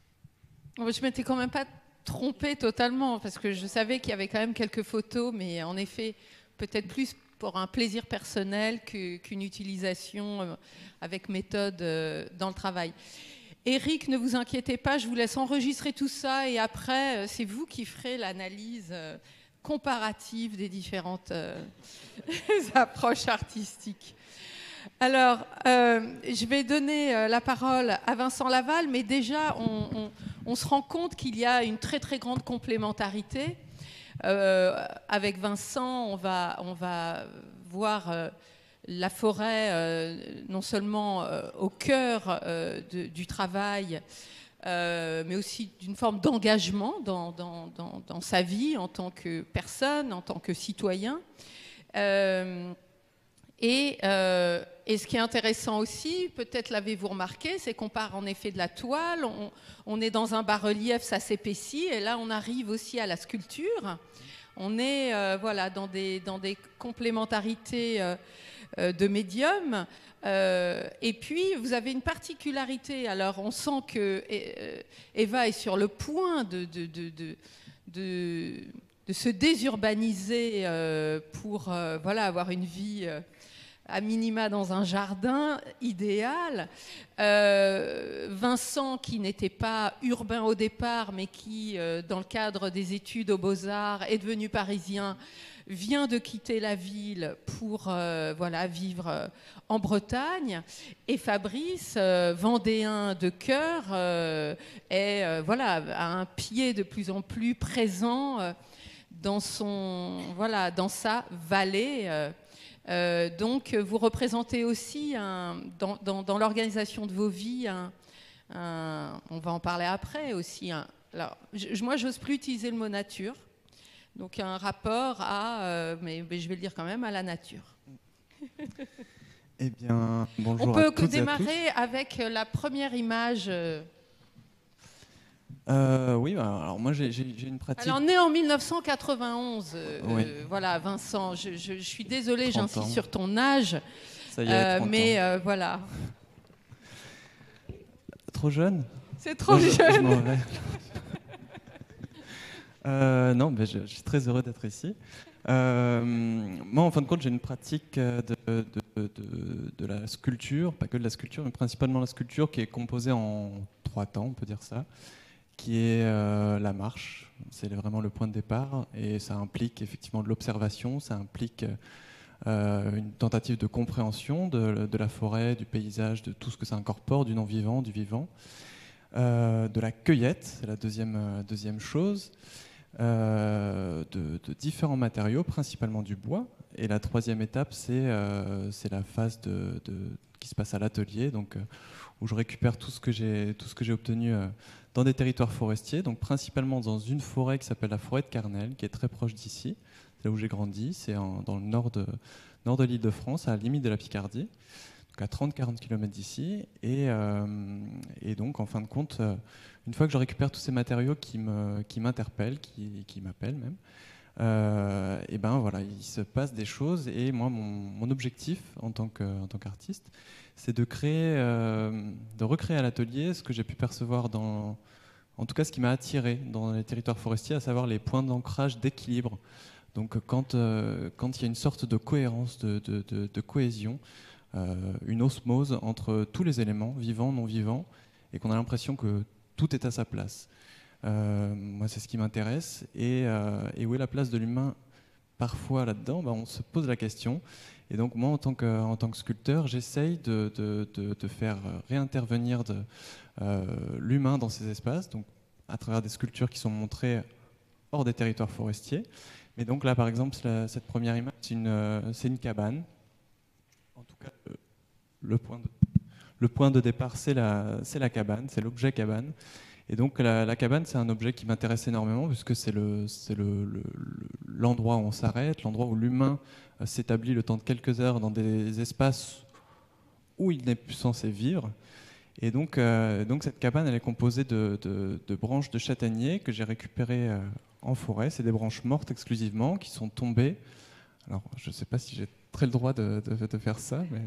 Je m'étais quand même pas trompée totalement, parce que je savais qu'il y avait quand même quelques photos, mais en effet, peut-être plus pour un plaisir personnel qu'une utilisation avec méthode dans le travail. Éric, ne vous inquiétez pas, je vous laisse enregistrer tout ça et après, c'est vous qui ferez l'analyse comparative des différentes approches artistiques. Alors, je vais donner la parole à Vincent Laval, mais déjà, on se rend compte qu'il y a une très très grande complémentarité. Avec Vincent, on va voir la forêt non seulement au cœur du travail, mais aussi d'une forme d'engagement dans sa vie en tant que personne, en tant que citoyen. Et ce qui est intéressant aussi, peut-être l'avez-vous remarqué, c'est qu'on part en effet de la toile, on est dans un bas-relief, ça s'épaissit, et là on arrive aussi à la sculpture. On est voilà, dans des complémentarités de médium. Et puis, vous avez une particularité. Alors, on sent que Eva est sur le point de se désurbaniser pour voilà, avoir une vie à minima dans un jardin idéal. Vincent, qui n'était pas urbain au départ, mais qui, dans le cadre des études aux Beaux-Arts, est devenu parisien, vient de quitter la ville pour voilà, vivre en Bretagne. Et Fabrice, vendéen de cœur, est voilà, à un pied de plus en plus présent dans sa vallée. Donc, vous représentez aussi, dans l'organisation de vos vies, on va en parler après aussi. Alors, moi, j'ose plus utiliser le mot nature. Donc, un rapport à, mais je vais le dire quand même, à la nature. Eh bien, bonjour on à peut toutes démarrer avec la première image. Oui, alors moi j'ai une pratique. Alors, né en 1991, oui. Voilà, Vincent, je suis désolée, j'insiste sur ton âge. Ça y est, 30 mais ans. voilà. Trop jeune? C'est trop jeune. Je m'en vais. Non, mais je suis très heureux d'être ici. Moi, en fin de compte, j'ai une pratique de la sculpture, pas que de la sculpture, mais principalement la sculpture qui est composée en 3 temps, on peut dire ça, qui est la marche. C'est vraiment le point de départ et ça implique effectivement de l'observation, ça implique une tentative de compréhension de la forêt, du paysage, de tout ce que ça incorpore, du non-vivant, du vivant. De la cueillette, c'est la deuxième chose. De différents matériaux, principalement du bois. Et la troisième étape, c'est la phase qui se passe à l'atelier, donc où je récupère tout ce que j'ai obtenu dans des territoires forestiers, donc principalement dans une forêt qui s'appelle la forêt de Carnel, qui est très proche d'ici. C'est là où j'ai grandi, c'est dans le nord de l'Île-de-France, à la limite de la Picardie, donc à 30-40 km d'ici. Et donc, en fin de compte, une fois que je récupère tous ces matériaux qui m'interpellent, qui m'appellent même, et ben voilà, il se passe des choses. Et moi, mon objectif en tant qu'artiste, c'est de recréer à l'atelier ce que j'ai pu percevoir en tout cas ce qui m'a attiré dans les territoires forestiers, à savoir les points d'ancrage, d'équilibre. Donc quand il y a une sorte de cohérence, de cohésion, une osmose entre tous les éléments, vivants, non vivants, et qu'on a l'impression que tout est à sa place. Moi, c'est ce qui m'intéresse. Et où est la place de l'humain parfois là-dedans? On se pose la question. Et donc, moi, en tant que sculpteur, j'essaye de faire réintervenir l'humain dans ces espaces, donc à travers des sculptures qui sont montrées hors des territoires forestiers. Mais donc là, par exemple, cette première image, c'est une cabane. En tout cas, le point de départ, c'est la cabane, c'est l'objet cabane. Et donc la cabane, c'est un objet qui m'intéresse énormément puisque c'est l'endroit où on s'arrête, l'endroit où l'humain s'établit le temps de quelques heures dans des espaces où il n'est plus censé vivre. Et donc cette cabane, elle est composée de branches de châtaignier que j'ai récupérées en forêt. C'est des branches mortes exclusivement qui sont tombées. Alors, je ne sais pas si j'ai très le droit de faire ça, mais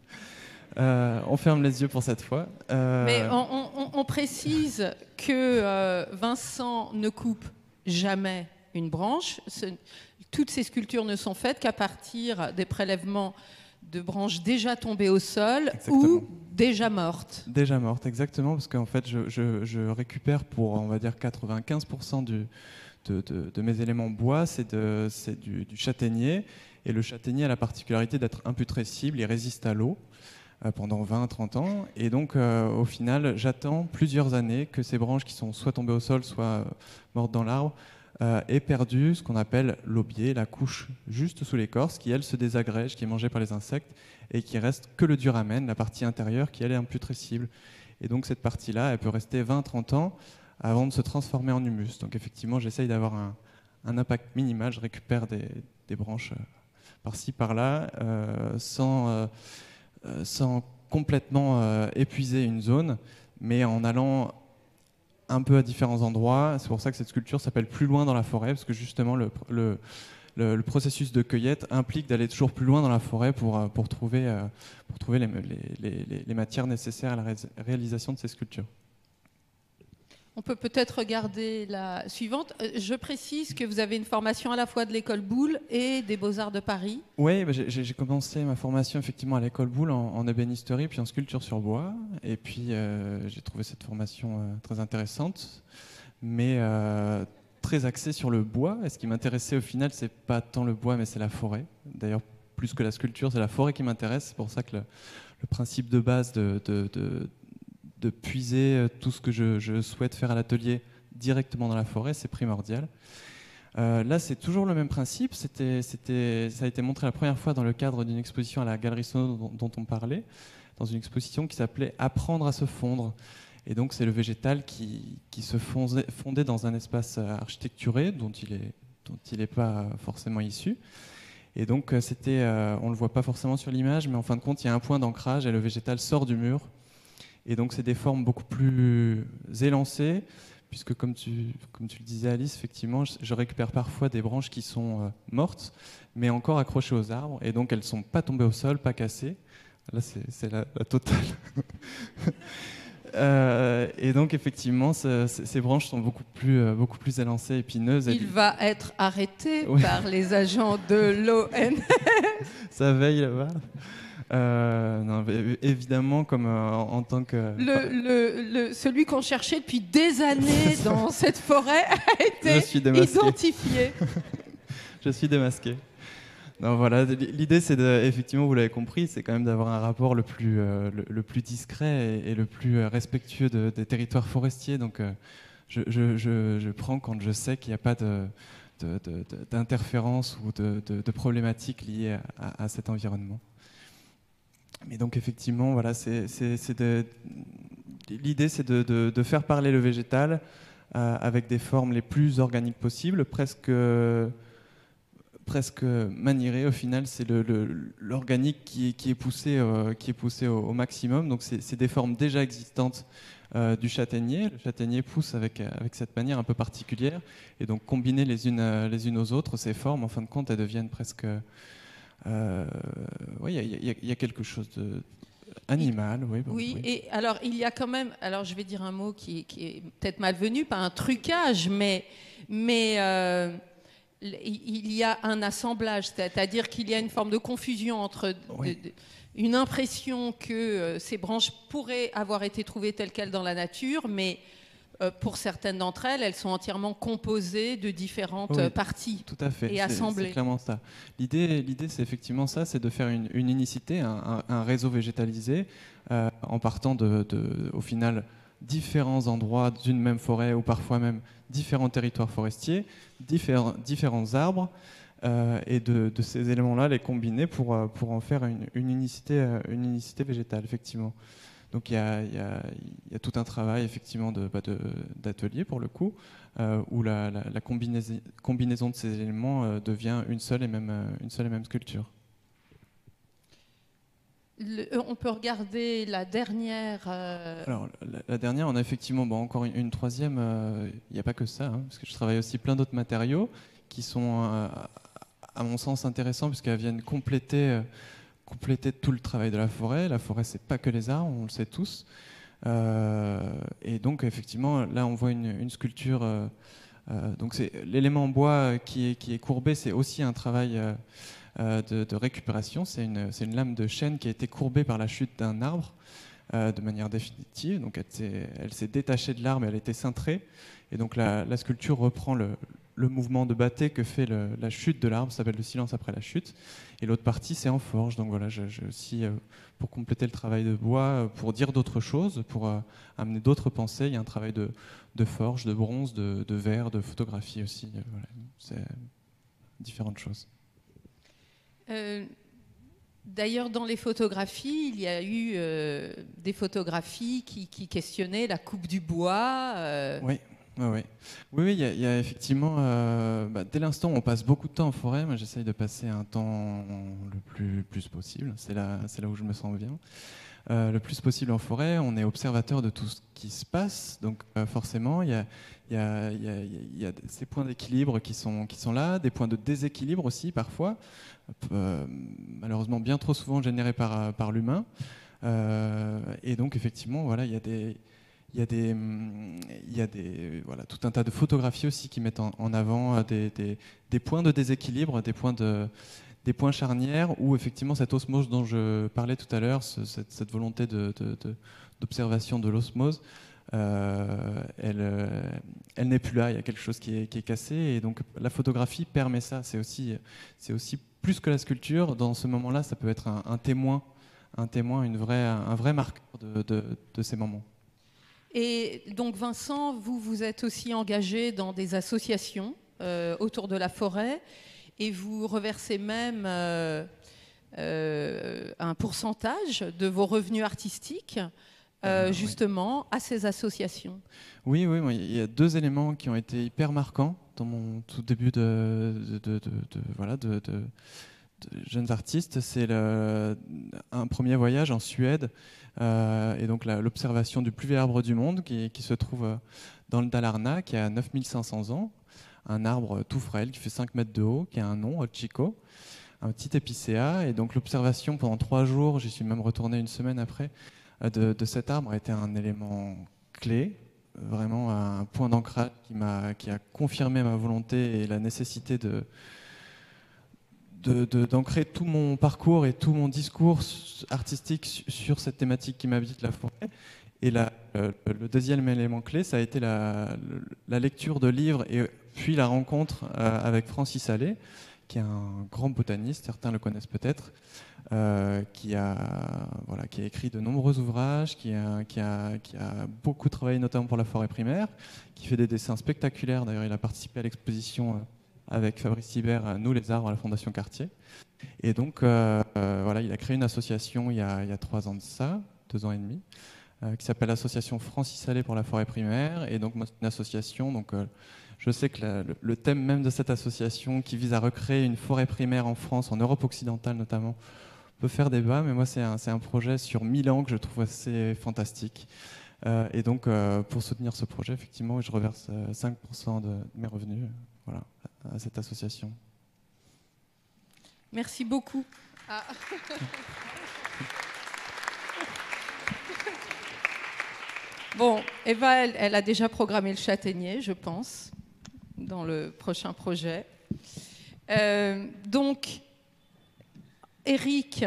on ferme les yeux pour cette fois. Mais on précise que Vincent ne coupe jamais une branche. Toutes ces sculptures ne sont faites qu'à partir des prélèvements de branches déjà tombées au sol. Exactement. Ou déjà mortes. Déjà mortes, exactement, parce qu'en fait, je récupère pour, on va dire, 95% de mes éléments bois, c'est du châtaignier. Et le châtaignier a la particularité d'être imputrescible, il résiste à l'eau pendant 20-30 ans. Et donc, au final, j'attends plusieurs années que ces branches qui sont soit tombées au sol, soit mortes dans l'arbre, aient perdu ce qu'on appelle l'aubier, la couche juste sous l'écorce, qui, elle, se désagrège, qui est mangée par les insectes, et qui reste que le duramen, la partie intérieure, qui, elle, est imputrescible. Et donc, cette partie-là, elle peut rester 20-30 ans avant de se transformer en humus. Donc, effectivement, j'essaye d'avoir un impact minimal. Je récupère des branches par-ci, par-là, sans complètement épuiser une zone, mais en allant un peu à différents endroits. C'est pour ça que cette sculpture s'appelle Plus loin dans la forêt, parce que justement le processus de cueillette implique d'aller toujours plus loin dans la forêt pour trouver les matières nécessaires à la réalisation de ces sculptures. On peut peut-être regarder la suivante. Je précise que vous avez une formation à la fois de l'école Boulle et des Beaux-Arts de Paris. Oui, j'ai commencé ma formation effectivement à l'école Boulle en ébénisterie, puis en sculpture sur bois. Et puis j'ai trouvé cette formation très intéressante, mais très axée sur le bois. Et ce qui m'intéressait au final, c'est pas tant le bois, mais c'est la forêt. D'ailleurs, plus que la sculpture, c'est la forêt qui m'intéresse. C'est pour ça que le principe de base de puiser tout ce que je souhaite faire à l'atelier directement dans la forêt, c'est primordial. Là, c'est toujours le même principe. Ça a été montré la première fois dans le cadre d'une exposition à la Galerie Sono dont on parlait, dans une exposition qui s'appelait « Apprendre à se fondre ». Et donc, c'est le végétal qui se fondait dans un espace architecturé dont il n'est pas forcément issu. Et donc, on ne le voit pas forcément sur l'image, mais en fin de compte, il y a un point d'ancrage et le végétal sort du mur. Et donc, c'est des formes beaucoup plus élancées, puisque comme tu le disais, Alice, effectivement, je récupère parfois des branches qui sont mortes, mais encore accrochées aux arbres, et donc elles ne sont pas tombées au sol, pas cassées. Là, c'est la totale. Et donc, effectivement, ces branches sont beaucoup plus élancées, épineuses. Il va être arrêté par les agents de l'ONF. Ça veille là-bas. Non, évidemment, comme en tant que... Celui qu'on cherchait depuis des années dans cette forêt a été identifié. Je suis démasqué. Non, voilà, l'idée, c'est effectivement, vous l'avez compris, c'est quand même d'avoir un rapport le plus discret et le plus respectueux des territoires forestiers. Donc, je prends quand je sais qu'il n'y a pas d'interférence ou de problématiques liées à cet environnement. Mais donc effectivement, voilà, l'idée, c'est de faire parler le végétal avec des formes les plus organiques possibles, presque maniérées. Au final, c'est l'organique qui est poussé au maximum. Donc c'est des formes déjà existantes du châtaignier. Le châtaignier pousse avec cette manière un peu particulière, et donc combiner les unes aux autres, ces formes, en fin de compte, elles deviennent presque... Oui, il y a quelque chose d'animal. Oui, et alors il y a quand même, alors je vais dire un mot qui est peut-être malvenu, pas un trucage, mais il y a un assemblage, c'est-à-dire qu'il y a une forme de confusion entre une impression que ces branches pourraient avoir été trouvées telles quelles dans la nature, mais pour certaines d'entre elles, elles sont entièrement composées de différentes parties. Tout à fait. Et assemblées. C'est clairement ça. L'idée, c'est effectivement ça, c'est de faire une unicité, un réseau végétalisé, en partant au final, différents endroits d'une même forêt, ou parfois même différents territoires forestiers, différents arbres, et de ces éléments-là, les combiner pour en faire une unicité végétale, effectivement. Donc il y a tout un travail effectivement d'atelier pour le coup, où la combinaison de ces éléments devient une seule et même sculpture. On peut regarder la dernière. Alors la dernière, on a effectivement encore une troisième. Il n'y a pas que ça, parce que je travaille aussi plein d'autres matériaux qui sont, à mon sens, intéressants puisqu'elles viennent compléter tout le travail de la forêt. La forêt, c'est pas que les arbres, on le sait tous. Et donc, effectivement, là, on voit une sculpture Donc l'élément en bois qui est courbé, c'est aussi un travail de récupération. C'est une lame de chêne qui a été courbée par la chute d'un arbre de manière définitive. Donc elle s'est détachée de l'arbre, elle a été cintrée. Et donc la sculpture reprend le mouvement de bâté que fait la chute de l'arbre, ça s'appelle le silence après la chute. Et l'autre partie, c'est en forge. Donc voilà, j'ai aussi, pour compléter le travail de bois, pour dire d'autres choses, pour amener d'autres pensées, il y a un travail de forge, de bronze, de verre, de photographie aussi. Voilà, c'est différentes choses. D'ailleurs, dans les photographies, il y a eu des photographies qui questionnaient la coupe du bois. Oui. Oui, il y a effectivement, dès l'instant où on passe beaucoup de temps en forêt, moi j'essaye de passer un temps le plus possible, c'est là où je me sens bien. Le plus possible en forêt, on est observateur de tout ce qui se passe, donc forcément il y a ces points d'équilibre qui sont là, des points de déséquilibre aussi parfois, malheureusement bien trop souvent générés par l'humain, et donc effectivement voilà, il y a tout un tas de photographies aussi qui mettent en avant des points de déséquilibre, des points charnières où effectivement cette osmose dont je parlais tout à l'heure, cette volonté d'observation de l'osmose, elle n'est plus là, il y a quelque chose qui est cassé, et donc la photographie permet ça. C'est aussi plus que la sculpture, dans ce moment-là ça peut être un témoin, un vrai marqueur de ces moments. Et donc Vincent, vous êtes aussi engagé dans des associations autour de la forêt, et vous reversez même un pourcentage de vos revenus artistiques justement à ces associations. Oui, il y a deux éléments qui ont été hyper marquants dans mon tout début de jeunes artistes. C'est un premier voyage en Suède, et donc l'observation du plus vieux arbre du monde qui se trouve dans le Dalarna, qui a 9500 ans, un arbre tout frêle qui fait 5 mètres de haut, qui a un nom, Otchiko, un petit épicéa. Et donc l'observation pendant 3 jours, j'y suis même retourné une semaine après, de cet arbre a été un élément clé, vraiment un point d'ancrage qui a confirmé ma volonté et la nécessité d'ancrer tout mon parcours et tout mon discours artistique sur cette thématique qui m'habite, la forêt. Et le deuxième élément clé, ça a été la lecture de livres et puis la rencontre avec Francis Allais, qui est un grand botaniste, certains le connaissent peut-être, qui a écrit de nombreux ouvrages, qui a beaucoup travaillé notamment pour la forêt primaire, qui fait des dessins spectaculaires. D'ailleurs, il a participé à l'exposition avec Fabrice Hibert, Nous les arbres, à la Fondation Cartier. Et donc, il a créé une association il y a 3 ans de ça, 2 ans et demi, qui s'appelle l'Association Francis Allais pour la forêt primaire. Et donc, moi, c'est une association, donc je sais que le thème même de cette association, qui vise à recréer une forêt primaire en France, en Europe occidentale notamment, peut faire débat, mais moi, c'est un projet sur 1000 ans que je trouve assez fantastique. Et donc, pour soutenir ce projet, effectivement, je reverse 5% de mes revenus à cette association. Merci beaucoup. Ah. Bon, Eva, elle a déjà programmé le châtaignier, je pense, dans le prochain projet. Donc, Eric,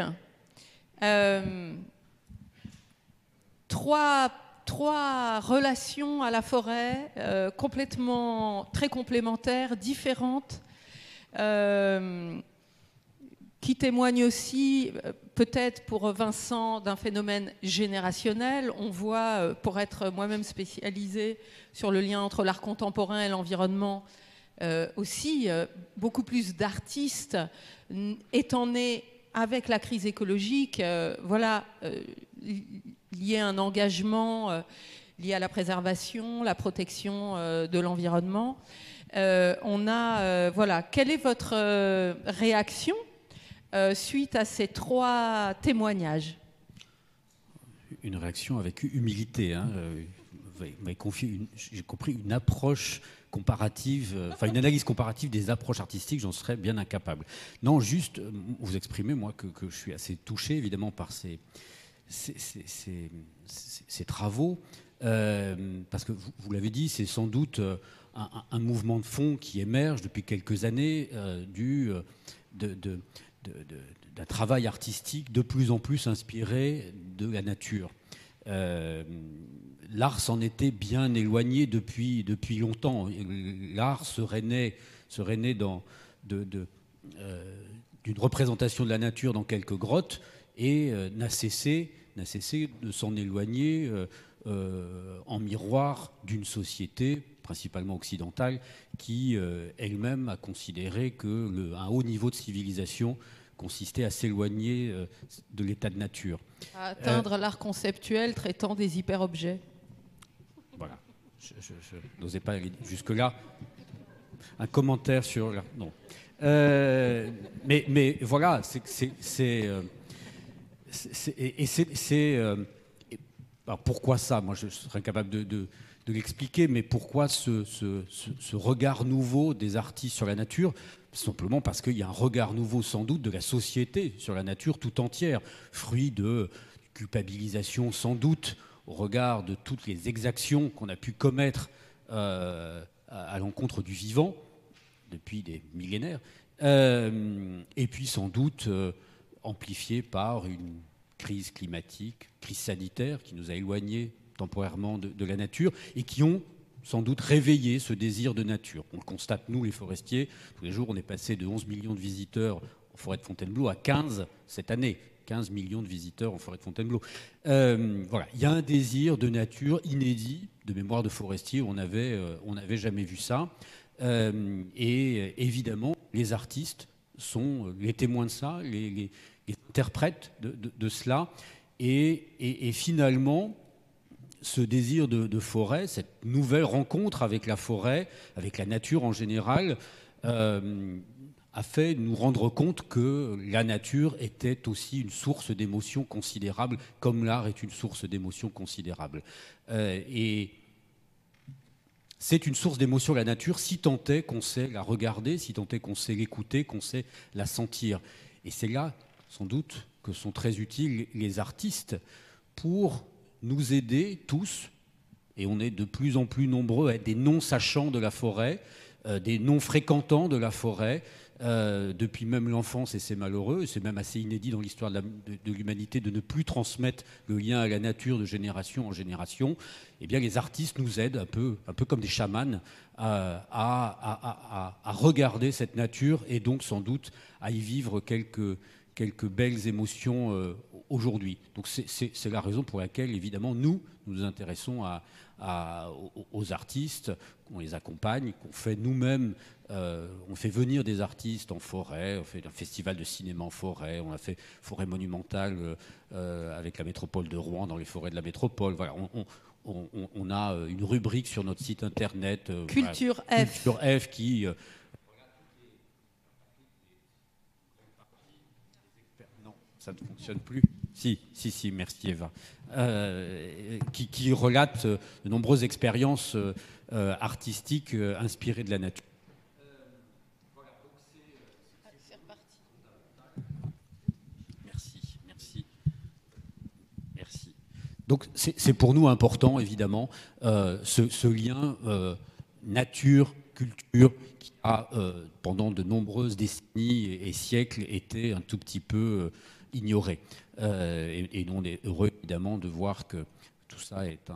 trois relations à la forêt, très complémentaires, différentes, qui témoignent aussi, peut-être pour Vincent, d'un phénomène générationnel. On voit, pour être moi-même spécialisée sur le lien entre l'art contemporain et l'environnement, aussi beaucoup plus d'artistes étant nés avec la crise écologique, lié à un engagement lié à la préservation, la protection de l'environnement. Quelle est votre réaction suite à ces 3 témoignages? Une réaction avec humilité. Hein. Vous m'avez confié, j'ai compris, une approche comparative, une analyse comparative des approches artistiques, j'en serais bien incapable. Non, juste vous exprimer, moi, que je suis assez touché, évidemment, par ces travaux, parce que vous l'avez dit, c'est sans doute un mouvement de fond qui émerge depuis quelques années d'un travail artistique de plus en plus inspiré de la nature. L'art s'en était bien éloigné depuis longtemps. L'art serait né d'une représentation de la nature dans quelques grottes et n'a cessé de s'en éloigner en miroir d'une société principalement occidentale qui elle-même a considéré qu'un haut niveau de civilisation consistait à s'éloigner de l'état de nature. À atteindre l'art conceptuel traitant des hyper-objets. Voilà. Je n'osais pas aller jusque-là. Un commentaire sur... Non. Mais voilà, alors pourquoi ça? Moi, je serais incapable de l'expliquer, mais pourquoi ce regard nouveau des artistes sur la nature? Simplement parce qu'il y a un regard nouveau, sans doute, de la société sur la nature tout entière, fruit de culpabilisation, sans doute, au regard de toutes les exactions qu'on a pu commettre à l'encontre du vivant depuis des millénaires, et puis sans doute amplifié par une crise climatique, crise sanitaire qui nous a éloignés temporairement de la nature et qui ont sans doute réveillé ce désir de nature. On le constate, nous, les forestiers. Tous les jours, on est passé de 11 millions de visiteurs en forêt de Fontainebleau à 15 cette année. 15 millions de visiteurs en forêt de Fontainebleau. Voilà, il y a un désir de nature inédit, de mémoire de forestier, on n'avait jamais vu ça. Et évidemment, les artistes sont les témoins de ça, les interprètes de cela. Et finalement, ce désir de forêt, cette nouvelle rencontre avec la forêt, avec la nature en général, a fait nous rendre compte que la nature était aussi une source d'émotions considérable, comme l'art est une source d'émotions considérable. Et c'est une source d'émotion, la nature, si tant est qu'on sait la regarder, si tant est qu'on sait l'écouter, qu'on sait la sentir. Et c'est là, sans doute, que sont très utiles les artistes pour nous aider tous, et on est de plus en plus nombreux à être des non-sachants de la forêt, des non-fréquentants de la forêt, depuis même l'enfance, et c'est malheureux, et c'est même assez inédit dans l'histoire de l'humanité de ne plus transmettre le lien à la nature de génération en génération. Eh bien, les artistes nous aident un peu comme des chamans à regarder cette nature et donc sans doute à y vivre quelques belles émotions aujourd'hui. Donc c'est la raison pour laquelle, évidemment, nous intéressons aux artistes, qu'on les accompagne, qu'on fait nous-mêmes. On fait venir des artistes en forêt, on fait un festival de cinéma en forêt, on a fait forêt monumentale avec la métropole de Rouen dans les forêts de la métropole. Voilà, on a une rubrique sur notre site internet Culture F. Culture F qui... non, ça ne fonctionne plus. Si, merci Eva. Qui relate de nombreuses expériences artistiques inspirées de la nature. Donc c'est pour nous important, évidemment, ce lien nature-culture qui a, pendant de nombreuses décennies et siècles, été un tout petit peu ignoré. Et nous, on est heureux, évidemment, de voir que tout ça est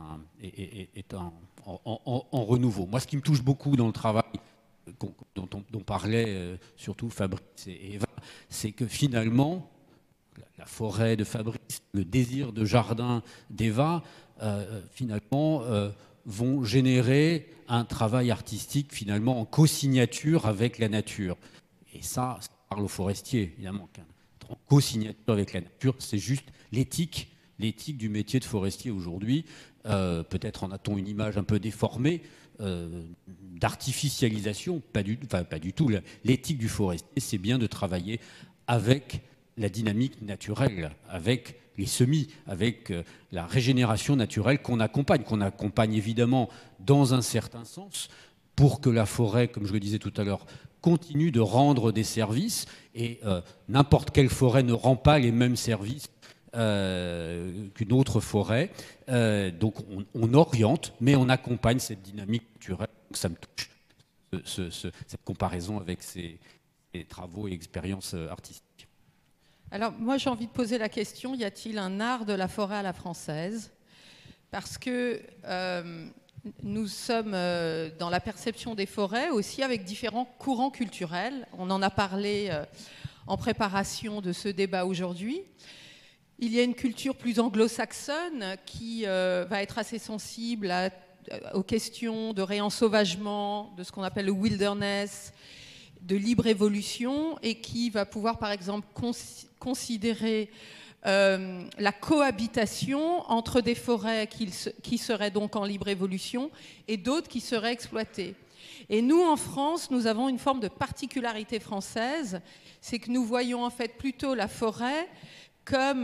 en renouveau. Moi, ce qui me touche beaucoup dans le travail dont parlaient surtout Fabrice et Eva, c'est que finalement, la forêt de Fabrice, le désir de jardin d'Eva, finalement, vont générer un travail artistique, finalement, en co-signature avec la nature. Et ça parle aux forestiers, évidemment. En co-signature avec la nature, c'est juste l'éthique du métier de forestier aujourd'hui. Peut-être en a-t-on une image un peu déformée d'artificialisation, pas du tout. L'éthique du forestier, c'est bien de travailler avec la dynamique naturelle, avec les semis, avec la régénération naturelle qu'on accompagne évidemment dans un certain sens pour que la forêt, comme je le disais tout à l'heure, continue de rendre des services et n'importe quelle forêt ne rend pas les mêmes services qu'une autre forêt. Donc on oriente, mais on accompagne cette dynamique culturelle. Donc ça me touche, cette comparaison avec ces travaux et expériences artistiques. Alors moi j'ai envie de poser la question, y a-t-il un art de la forêt à la française? Parce que nous sommes dans la perception des forêts aussi avec différents courants culturels. On en a parlé en préparation de ce débat aujourd'hui. Il y a une culture plus anglo-saxonne qui va être assez sensible aux questions de réensauvagement, de ce qu'on appelle le wilderness, de libre évolution, et qui va pouvoir par exemple considérer la cohabitation entre des forêts qui seraient donc en libre évolution et d'autres qui seraient exploitées. Et nous, en France, nous avons une forme de particularité française, c'est que nous voyons en fait plutôt la forêt comme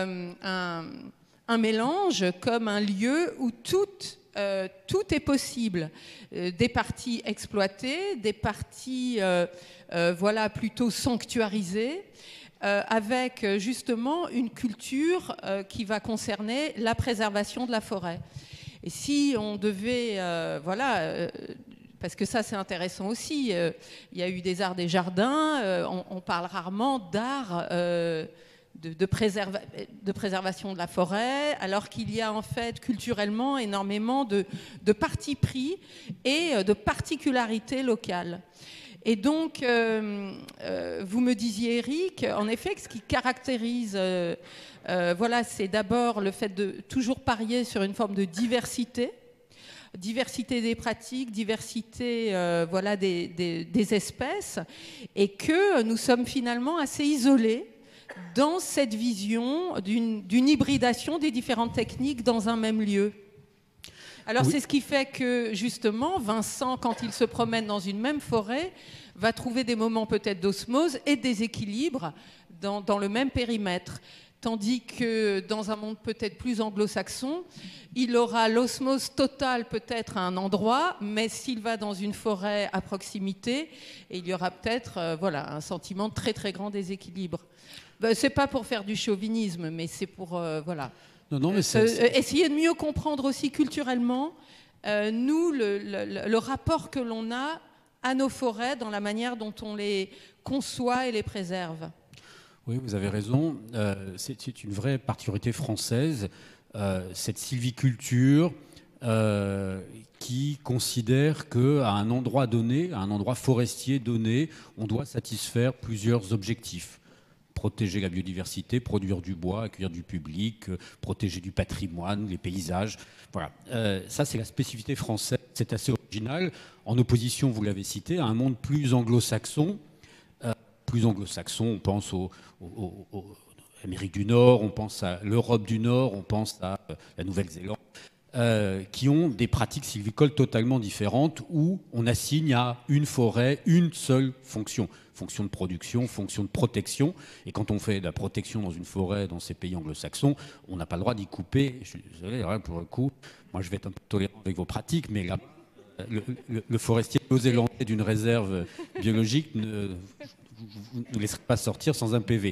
un mélange, comme un lieu où tout est possible. Des parties exploitées, des parties voilà, plutôt sanctuarisées, avec justement une culture qui va concerner la préservation de la forêt. Et si on devait, parce que ça c'est intéressant aussi, il y a eu des arts des jardins, on parle rarement d'art de préservation de la forêt, alors qu'il y a en fait culturellement énormément de partis pris et de particularités locales. Et donc, vous me disiez, Eric, en effet, que ce qui caractérise, voilà, c'est d'abord le fait de toujours parier sur une forme de diversité des pratiques, diversité voilà, des espèces, et que nous sommes finalement assez isolés dans cette vision d'une hybridation des différentes techniques dans un même lieu. Alors oui. C'est ce qui fait que justement Vincent, quand il se promène dans une même forêt, va trouver des moments peut-être d'osmose et d'équilibre dans le même périmètre. Tandis que dans un monde peut-être plus anglo-saxon, il aura l'osmose totale peut-être à un endroit, mais s'il va dans une forêt à proximité, il y aura peut-être voilà, un sentiment de très très grand déséquilibre. C'est pas pour faire du chauvinisme, mais c'est pour voilà. Non, mais essayer de mieux comprendre aussi culturellement nous le rapport que l'on a à nos forêts dans la manière dont on les conçoit et les préserve. Oui, vous avez raison. C'est une vraie particularité française, cette sylviculture qui considère qu'à un endroit donné, à un endroit forestier donné, on doit satisfaire plusieurs objectifs. Protéger la biodiversité, produire du bois, accueillir du public, protéger du patrimoine, les paysages. Voilà. Ça, c'est la spécificité française. C'est assez original. En opposition, vous l'avez cité, à un monde plus anglo-saxon. Plus anglo-saxon, on pense à l'Amérique du Nord, on pense à l'Europe du Nord, on pense à la Nouvelle-Zélande, qui ont des pratiques sylvicoles totalement différentes où on assigne à une forêt une seule fonction. Fonction de production, fonction de protection. Et quand on fait de la protection dans une forêt dans ces pays anglo-saxons, on n'a pas le droit d'y couper. Je suis désolé, pour le coup, moi je vais être un peu tolérant avec vos pratiques, mais là, le forestier néo-zélandais d'une réserve biologique ne laisserez pas sortir sans un PV.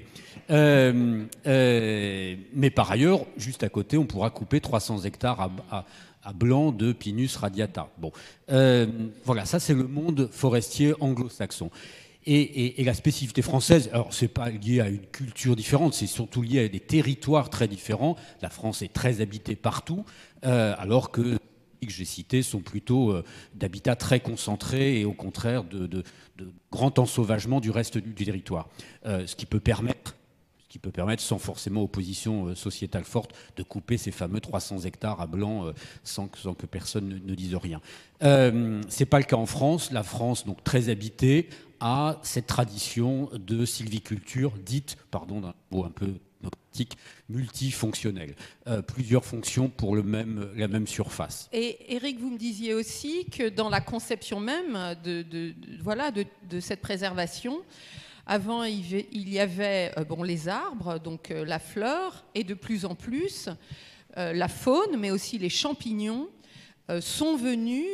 Mais par ailleurs, juste à côté, on pourra couper 300 hectares à blanc de Pinus radiata. Bon, voilà, ça c'est le monde forestier anglo-saxon. Et la spécificité française, alors c'est pas lié à une culture différente, c'est surtout lié à des territoires très différents. La France est très habitée partout, alors que les que j'ai cités sont plutôt d'habitats très concentrés et au contraire de grand ensauvagement du reste du territoire. Ce qui peut permettre, sans forcément opposition sociétale forte, de couper ces fameux 300 hectares à blanc sans que personne ne dise rien. C'est pas le cas en France. La France, donc très habitée, a cette tradition de sylviculture dite, pardon d'un mot un peu pratique, multifonctionnelle. Plusieurs fonctions pour la même surface. Et Eric, vous me disiez aussi que dans la conception même de cette préservation, avant il y avait les arbres, donc la flore, et de plus en plus la faune, mais aussi les champignons sont venus,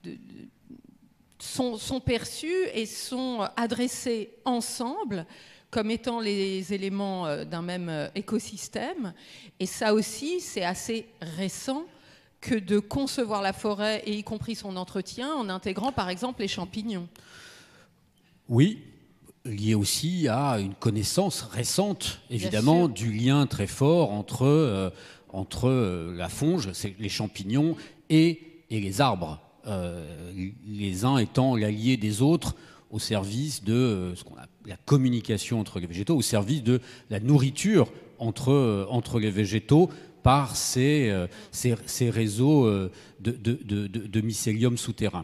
sont perçus et sont adressés ensemble comme étant les éléments d'un même écosystème. Et ça aussi, c'est assez récent que de concevoir la forêt, et y compris son entretien, en intégrant par exemple les champignons. Oui, lié aussi à une connaissance récente, évidemment, du lien très fort entre la fonge, les champignons, et les arbres. Les uns étant l'allié des autres au service de ce qu'on appelle la communication entre les végétaux, au service de la nourriture entre les végétaux par ces réseaux de mycélium souterrain.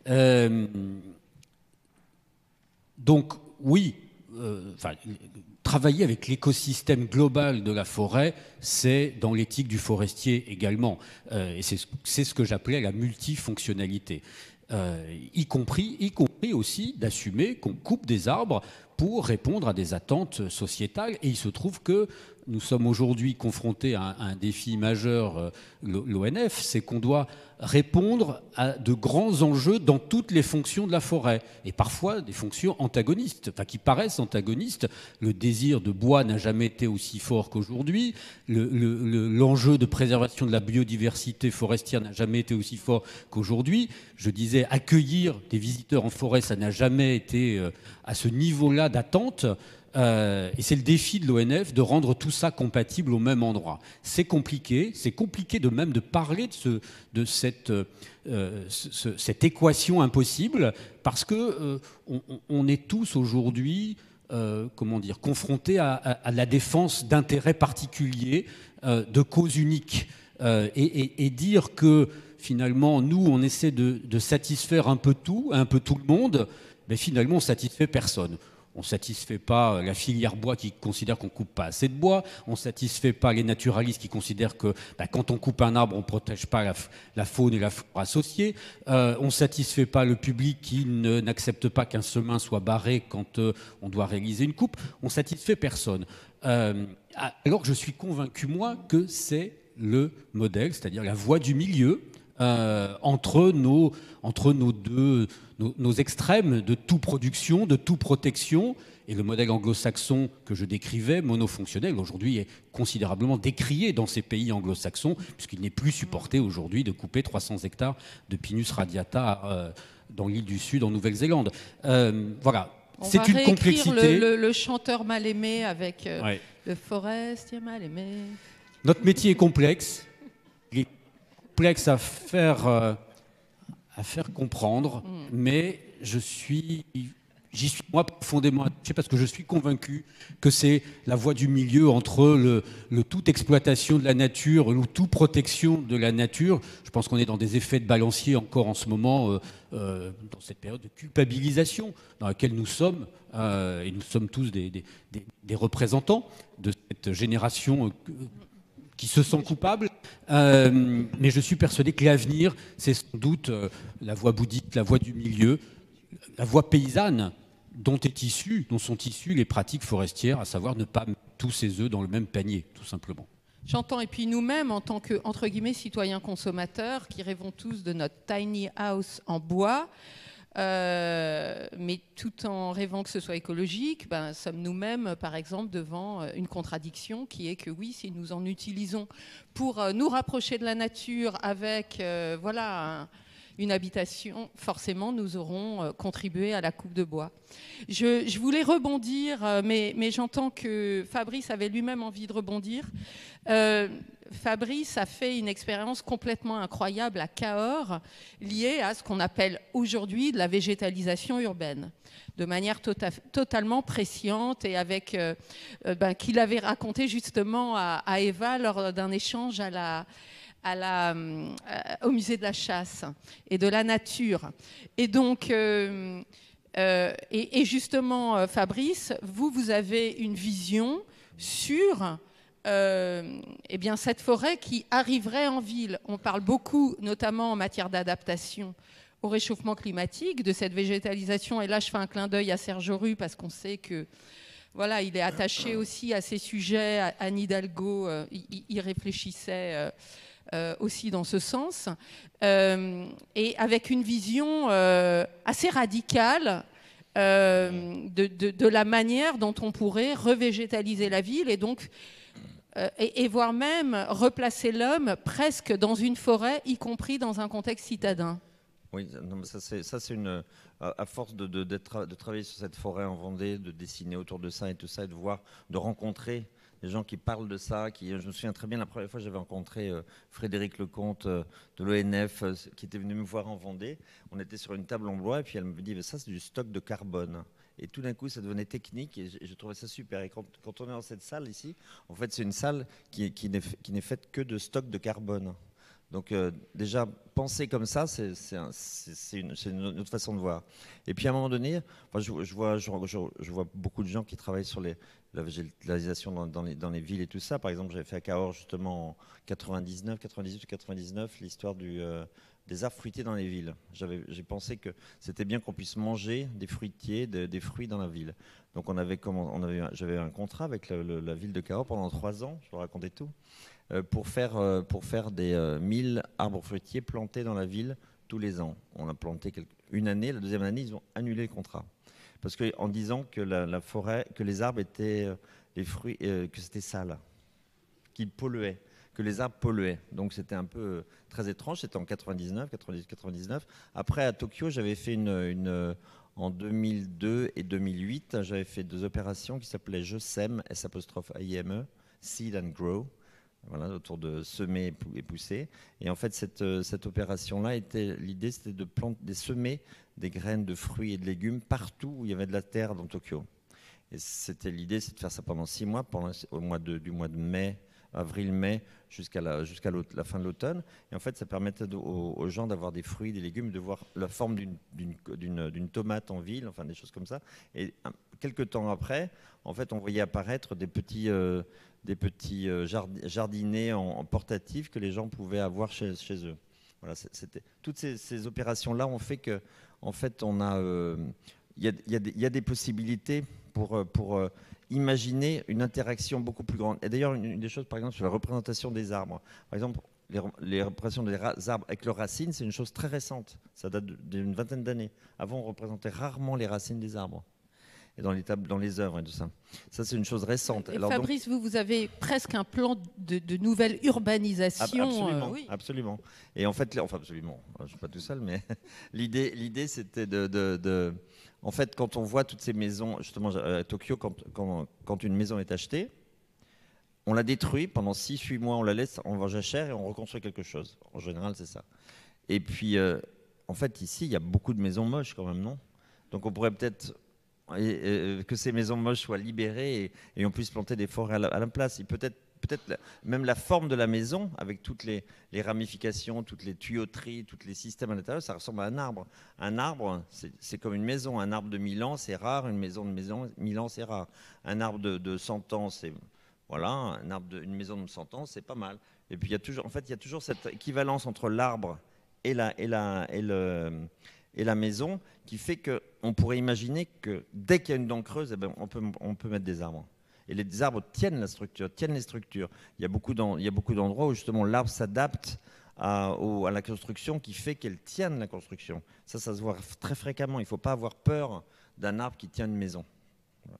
Donc oui, travailler avec l'écosystème global de la forêt, c'est dans l'éthique du forestier également. Et c'est ce que j'appelais la multifonctionnalité. Y compris aussi d'assumer qu'on coupe des arbres pour répondre à des attentes sociétales. Et il se trouve que nous sommes aujourd'hui confrontés à un défi majeur, l'ONF, c'est qu'on doit répondre à de grands enjeux dans toutes les fonctions de la forêt, et parfois des fonctions antagonistes, enfin qui paraissent antagonistes. Le désir de bois n'a jamais été aussi fort qu'aujourd'hui, l'enjeu de préservation de la biodiversité forestière n'a jamais été aussi fort qu'aujourd'hui. Je disais, accueillir des visiteurs en forêt, ça n'a jamais été à ce niveau-là d'attente. Et c'est le défi de l'ONF de rendre tout ça compatible au même endroit. C'est compliqué de même de parler de cette équation impossible, parce que on est tous aujourd'hui confrontés à la défense d'intérêts particuliers, de causes uniques, et dire que finalement nous on essaie de satisfaire un peu tout le monde, mais finalement on satisfait personne. On ne satisfait pas la filière bois qui considère qu'on ne coupe pas assez de bois. On ne satisfait pas les naturalistes qui considèrent que quand on coupe un arbre, on ne protège pas la faune et la flore associée. On ne satisfait pas le public qui n'accepte pas qu'un chemin soit barré quand on doit réaliser une coupe. On ne satisfait personne. Alors que je suis convaincu, moi, que c'est le modèle, c'est-à-dire la voie du milieu, entre nos extrêmes de toute production, de toute protection, et le modèle anglo-saxon que je décrivais, monofonctionnel, aujourd'hui est considérablement décrié dans ces pays anglo-saxons, puisqu'il n'est plus supporté aujourd'hui de couper 300 hectares de Pinus radiata dans l'île du Sud, en Nouvelle-Zélande. Voilà. C'est une complexité. Le chanteur mal aimé avec le forestier mal aimé. Notre métier est complexe. Il est complexe à faire comprendre, mais j'y suis moi profondément attaché parce que je suis convaincu que c'est la voie du milieu entre le toute exploitation de la nature, le tout protection de la nature. Je pense qu'on est dans des effets de balancier encore en ce moment, dans cette période de culpabilisation dans laquelle nous sommes, et nous sommes tous des représentants de cette génération qui se sent coupable, mais je suis persuadé que l'avenir, c'est sans doute la voie bouddhique, la voie du milieu, la voie paysanne dont sont issues les pratiques forestières, à savoir ne pas mettre tous ses œufs dans le même panier, tout simplement. J'entends, et puis nous-mêmes, en tant que, entre guillemets, citoyens consommateurs, qui rêvons tous de notre tiny house en bois, mais tout en rêvant que ce soit écologique, sommes nous-mêmes, par exemple, devant une contradiction qui est que oui, si nous en utilisons pour nous rapprocher de la nature avec une habitation, forcément, nous aurons contribué à la coupe de bois. Je voulais rebondir, mais j'entends que Fabrice avait lui-même envie de rebondir. Fabrice a fait une expérience complètement incroyable à Cahors, liée à ce qu'on appelle aujourd'hui de la végétalisation urbaine, de manière totalement presciente, et avec qu'il avait raconté justement à Eva lors d'un échange au musée de la chasse et de la nature. Et donc, et justement, Fabrice, vous avez une vision sur cette forêt qui arriverait en ville. On parle beaucoup, notamment en matière d'adaptation au réchauffement climatique, de cette végétalisation. Et là, je fais un clin d'œil à Serge Auru parce qu'on sait que il est attaché aussi à ces sujets. Anne Hidalgo y réfléchissait aussi dans ce sens, et avec une vision assez radicale de la manière dont on pourrait revégétaliser la ville et donc et voire même replacer l'homme presque dans une forêt, y compris dans un contexte citadin. Oui, non, mais ça c'est une à force de travailler sur cette forêt en Vendée, de dessiner autour de ça et tout ça, et de rencontrer des gens qui parlent de ça. Je me souviens très bien la première fois j'avais rencontré Frédéric Lecomte de l'ONF qui était venu me voir en Vendée. On était sur une table en bois et puis elle me dit ça c'est du stock de carbone. Et tout d'un coup, ça devenait technique et je trouvais ça super. Et quand on est dans cette salle ici, en fait, c'est une salle qui n'est faite que de stock de carbone. Donc déjà, penser comme ça, c'est une autre façon de voir. Et puis à un moment donné, je vois beaucoup de gens qui travaillent sur la végétalisation dans les villes et tout ça. Par exemple, j'avais fait à Cahors justement en 98 ou 99 l'histoire des arbres fruitiers dans les villes. J'ai pensé que c'était bien qu'on puisse manger des fruitiers, des fruits dans la ville. Donc j'avais un contrat avec la ville de Cahors pendant 3 ans, je vous racontais tout, pour faire des 1000 arbres fruitiers plantés dans la ville tous les ans. On a planté une année, la deuxième année, ils ont annulé le contrat. Parce qu'en disant que la forêt, que les arbres étaient les fruits, que c'était sale, qu'ils polluaient, que les arbres polluaient. Donc c'était un peu très étrange, c'était en 99. Après à Tokyo, j'avais fait en 2002 et 2008, j'avais fait 2 opérations qui s'appelaient Je sème, S''IME, Seed and Grow. Voilà, autour de semer et pousser. Et en fait, cette opération-là, l'idée, c'était de semer des graines de fruits et de légumes partout où il y avait de la terre dans Tokyo. Et l'idée, c'est de faire ça pendant 6 mois, du mois de mai, avril-mai, jusqu'à la fin de l'automne. Et en fait, ça permettait aux gens d'avoir des fruits, des légumes, de voir la forme d'une tomate en ville, enfin des choses comme ça. Et quelques temps après, en fait, on voyait apparaître des petits jardinets en portatif que les gens pouvaient avoir chez eux. Voilà, toutes ces opérations-là ont fait que, en fait, il y a des possibilités pour imaginer une interaction beaucoup plus grande. Et d'ailleurs, une des choses, par exemple, sur la représentation des arbres. Par exemple, les représentations des arbres avec leurs racines, c'est une chose très récente. Ça date d'une vingtaine d'années. Avant, on représentait rarement les racines des arbres. Et dans les œuvres et tout ça. Ça, c'est une chose récente. Et alors, Fabrice, vous avez presque un plan de nouvelle urbanisation. Absolument, oui. Absolument. Et en fait, absolument, je ne suis pas tout seul, mais l'idée c'était en fait, quand on voit toutes ces maisons, justement à Tokyo, quand une maison est achetée, on la détruit, pendant 6-8 mois, on la laisse en jachère et on reconstruit quelque chose. En général, c'est ça. Et puis, en fait, ici, il y a beaucoup de maisons moches quand même, non? Donc on pourrait peut-être... que ces maisons moches soient libérées et on puisse planter des forêts à la place. Et peut-être même la forme de la maison, avec toutes les ramifications, toutes les tuyauteries, tous les systèmes à l'intérieur, ça ressemble à un arbre. Un arbre, c'est comme une maison. Un arbre de 1000 ans, c'est rare. Une maison de 1000 ans, c'est rare. Un arbre de 100 ans, c'est... Voilà, une maison de 100 ans, c'est pas mal. Et puis, il y a toujours cette équivalence entre l'arbre et la maison qui fait qu'on pourrait imaginer que dès qu'il y a une dent creuse, on peut mettre des arbres. Et les arbres tiennent les structures. Il y a beaucoup d'endroits où justement l'arbre s'adapte à la construction qui fait qu'elle tienne la construction. Ça se voit très fréquemment. Il ne faut pas avoir peur d'un arbre qui tient une maison. Voilà.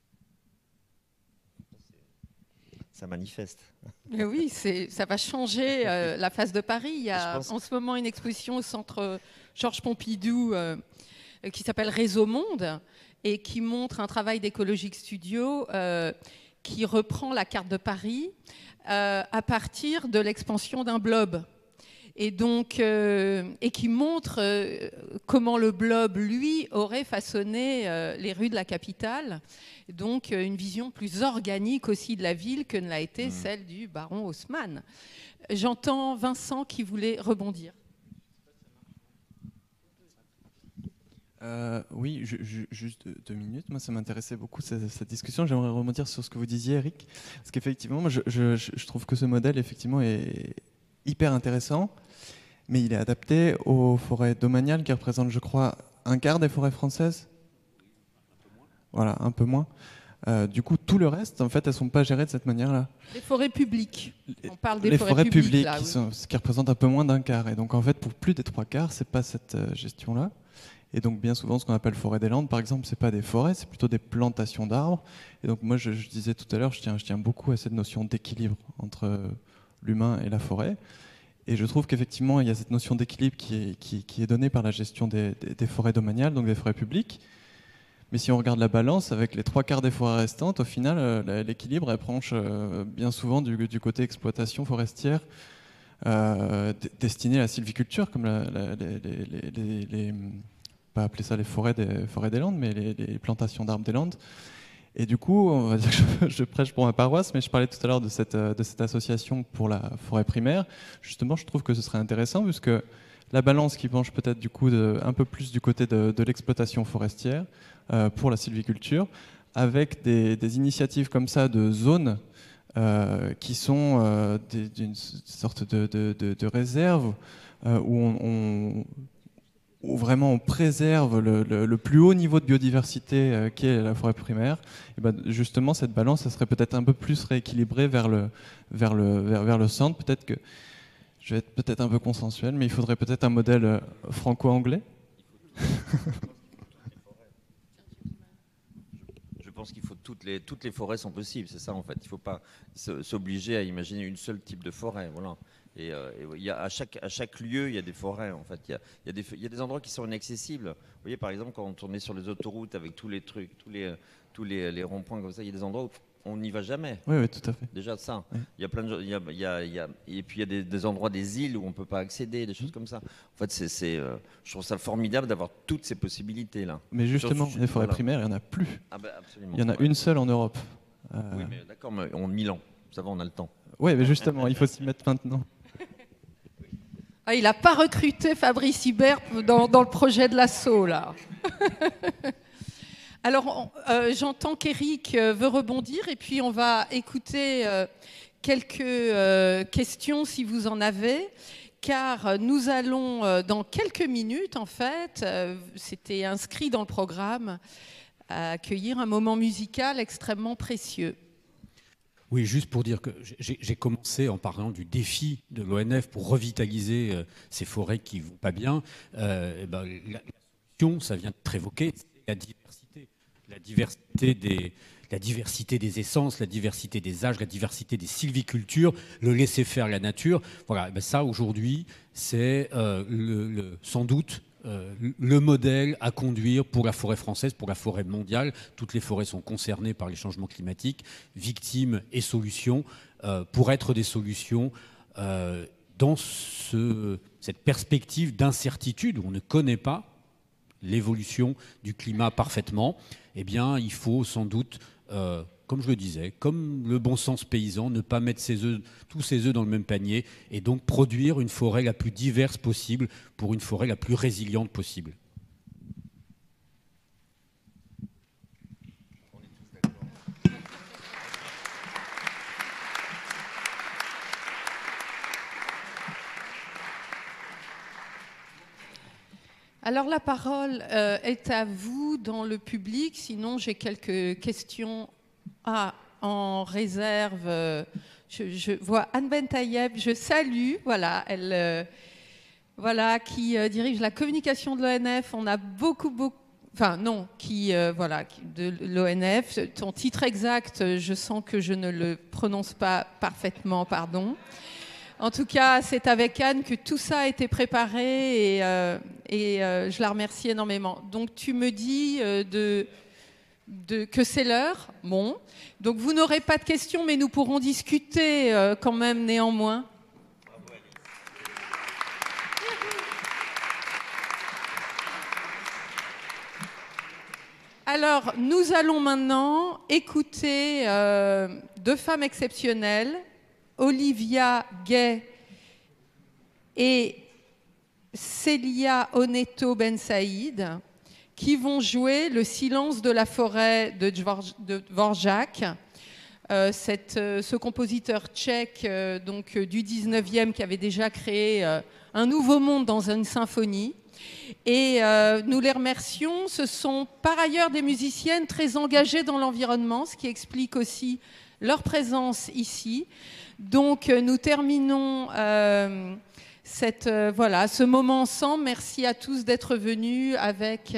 Ça manifeste. Oui, ça va changer la face de Paris. Il y a en ce moment une exposition au centre Georges Pompidou qui s'appelle Réseau Monde et qui montre un travail d'Ecologic Studio qui reprend la carte de Paris à partir de l'expansion d'un blob. Et donc, et qui montre comment le blob, lui, aurait façonné les rues de la capitale. Donc, une vision plus organique aussi de la ville que ne l'a été celle du baron Haussmann. J'entends Vincent qui voulait rebondir. Oui, juste 2 minutes. Moi, ça m'intéressait beaucoup cette discussion. J'aimerais rebondir sur ce que vous disiez, Eric. Parce qu'effectivement, moi, je trouve que ce modèle, effectivement, est hyper intéressant, mais il est adapté aux forêts domaniales qui représentent, je crois, un quart des forêts françaises. Voilà, un peu moins. Du coup, tout le reste, en fait, elles ne sont pas gérées de cette manière-là. Les forêts publiques. On parle des les forêts publiques, là, ce qui représente un peu moins d'un quart. Et donc, en fait, pour plus des 3/4, c'est pas cette gestion-là. Et donc, bien souvent, ce qu'on appelle forêt des Landes, par exemple, c'est pas des forêts, c'est plutôt des plantations d'arbres. Et donc, moi, je disais tout à l'heure, je tiens beaucoup à cette notion d'équilibre entre l'humain et la forêt. Et je trouve qu'effectivement, il y a cette notion d'équilibre qui est donnée par la gestion des forêts domaniales, donc des forêts publiques. Mais si on regarde la balance, avec les 3/4 des forêts restantes, au final, l'équilibre elle penche bien souvent du côté exploitation forestière destinée à la sylviculture, comme pas appeler ça les forêts des Landes, mais les plantations d'arbres des Landes. Et du coup, on va dire que je prêche pour ma paroisse, mais je parlais tout à l'heure de cette association pour la forêt primaire. Justement, je trouve que ce serait intéressant, puisque la balance qui penche peut-être du coup un peu plus du côté de l'exploitation forestière pour la sylviculture, avec des initiatives comme ça de zones qui sont d'une sorte de réserve où vraiment on préserve le plus haut niveau de biodiversité qu'est la forêt primaire. Et ben justement, cette balance, ça serait peut-être un peu plus rééquilibrée vers le centre. Peut-être que je vais être peut-être un peu consensuel, mais il faudrait peut-être un modèle franco-anglais. Je pense qu'il faut toutes les forêts sont possibles, c'est ça en fait. Il ne faut pas s'obliger à imaginer une seule type de forêt. Voilà. Et il y a, à chaque lieu, il y a des forêts en fait. Il y a des endroits qui sont inaccessibles. Vous voyez par exemple quand on est sur les autoroutes avec tous les trucs, tous les ronds-points comme ça, il y a des endroits où on n'y va jamais. Oui, tout à fait. Déjà ça. Oui. Il y a plein de, et puis il y a des endroits, des îles où on ne peut pas accéder, des choses comme ça. En fait, je trouve ça formidable d'avoir toutes ces possibilités là. Mais justement, les forêts primaires, il n'y en a plus. Ah ben, absolument. Il y en a une seule en Europe. Oui, mais d'accord, mais en 1000 ans. Ça va, on a le temps. Oui, mais justement, il faut s'y mettre maintenant. Ah, il n'a pas recruté Fabrice Hibert dans le projet de l'assaut, là. Alors, j'entends qu'Éric veut rebondir et puis on va écouter quelques questions si vous en avez, car nous allons, dans quelques minutes, en fait, c'était inscrit dans le programme, accueillir un moment musical extrêmement précieux. Oui, juste pour dire que j'ai commencé en parlant du défi de l'ONF pour revitaliser ces forêts qui ne vont pas bien. La solution, ça vient d'être évoqué, c'est la diversité. La diversité des essences, la diversité des âges, la diversité des sylvicultures, le laisser faire la nature. Voilà, ça aujourd'hui, c'est sans doute le modèle à conduire pour la forêt française, pour la forêt mondiale. Toutes les forêts sont concernées par les changements climatiques, victimes et solutions, pour être des solutions dans cette perspective d'incertitude où on ne connaît pas l'évolution du climat parfaitement. Eh bien, il faut sans doute, comme je le disais, comme le bon sens paysan, ne pas mettre tous ses œufs dans le même panier et donc produire une forêt la plus diverse possible pour une forêt la plus résiliente possible. Alors la parole est à vous dans le public, sinon j'ai quelques questions en réserve. Je vois Anne Bentayeb, je salue, voilà, elle, qui dirige la communication de l'ONF. On a beaucoup, enfin non, de l'ONF. Ton titre exact, je sens que je ne le prononce pas parfaitement, pardon. En tout cas, c'est avec Anne que tout ça a été préparé et je la remercie énormément. Donc, tu me dis que c'est l'heure. Bon. Donc, vous n'aurez pas de questions, mais nous pourrons discuter quand même néanmoins. Alors, nous allons maintenant écouter deux femmes exceptionnelles, Olivia Gay et Célia Oneto Ben Saïd, qui vont jouer Le silence de la forêt de Dvorak, ce compositeur tchèque du 19e qui avait déjà créé un nouveau monde dans une symphonie. Et nous les remercions. Ce sont par ailleurs des musiciennes très engagées dans l'environnement, ce qui explique aussi leur présence ici. Donc nous terminons ce moment ensemble. Merci à tous d'être venus avec...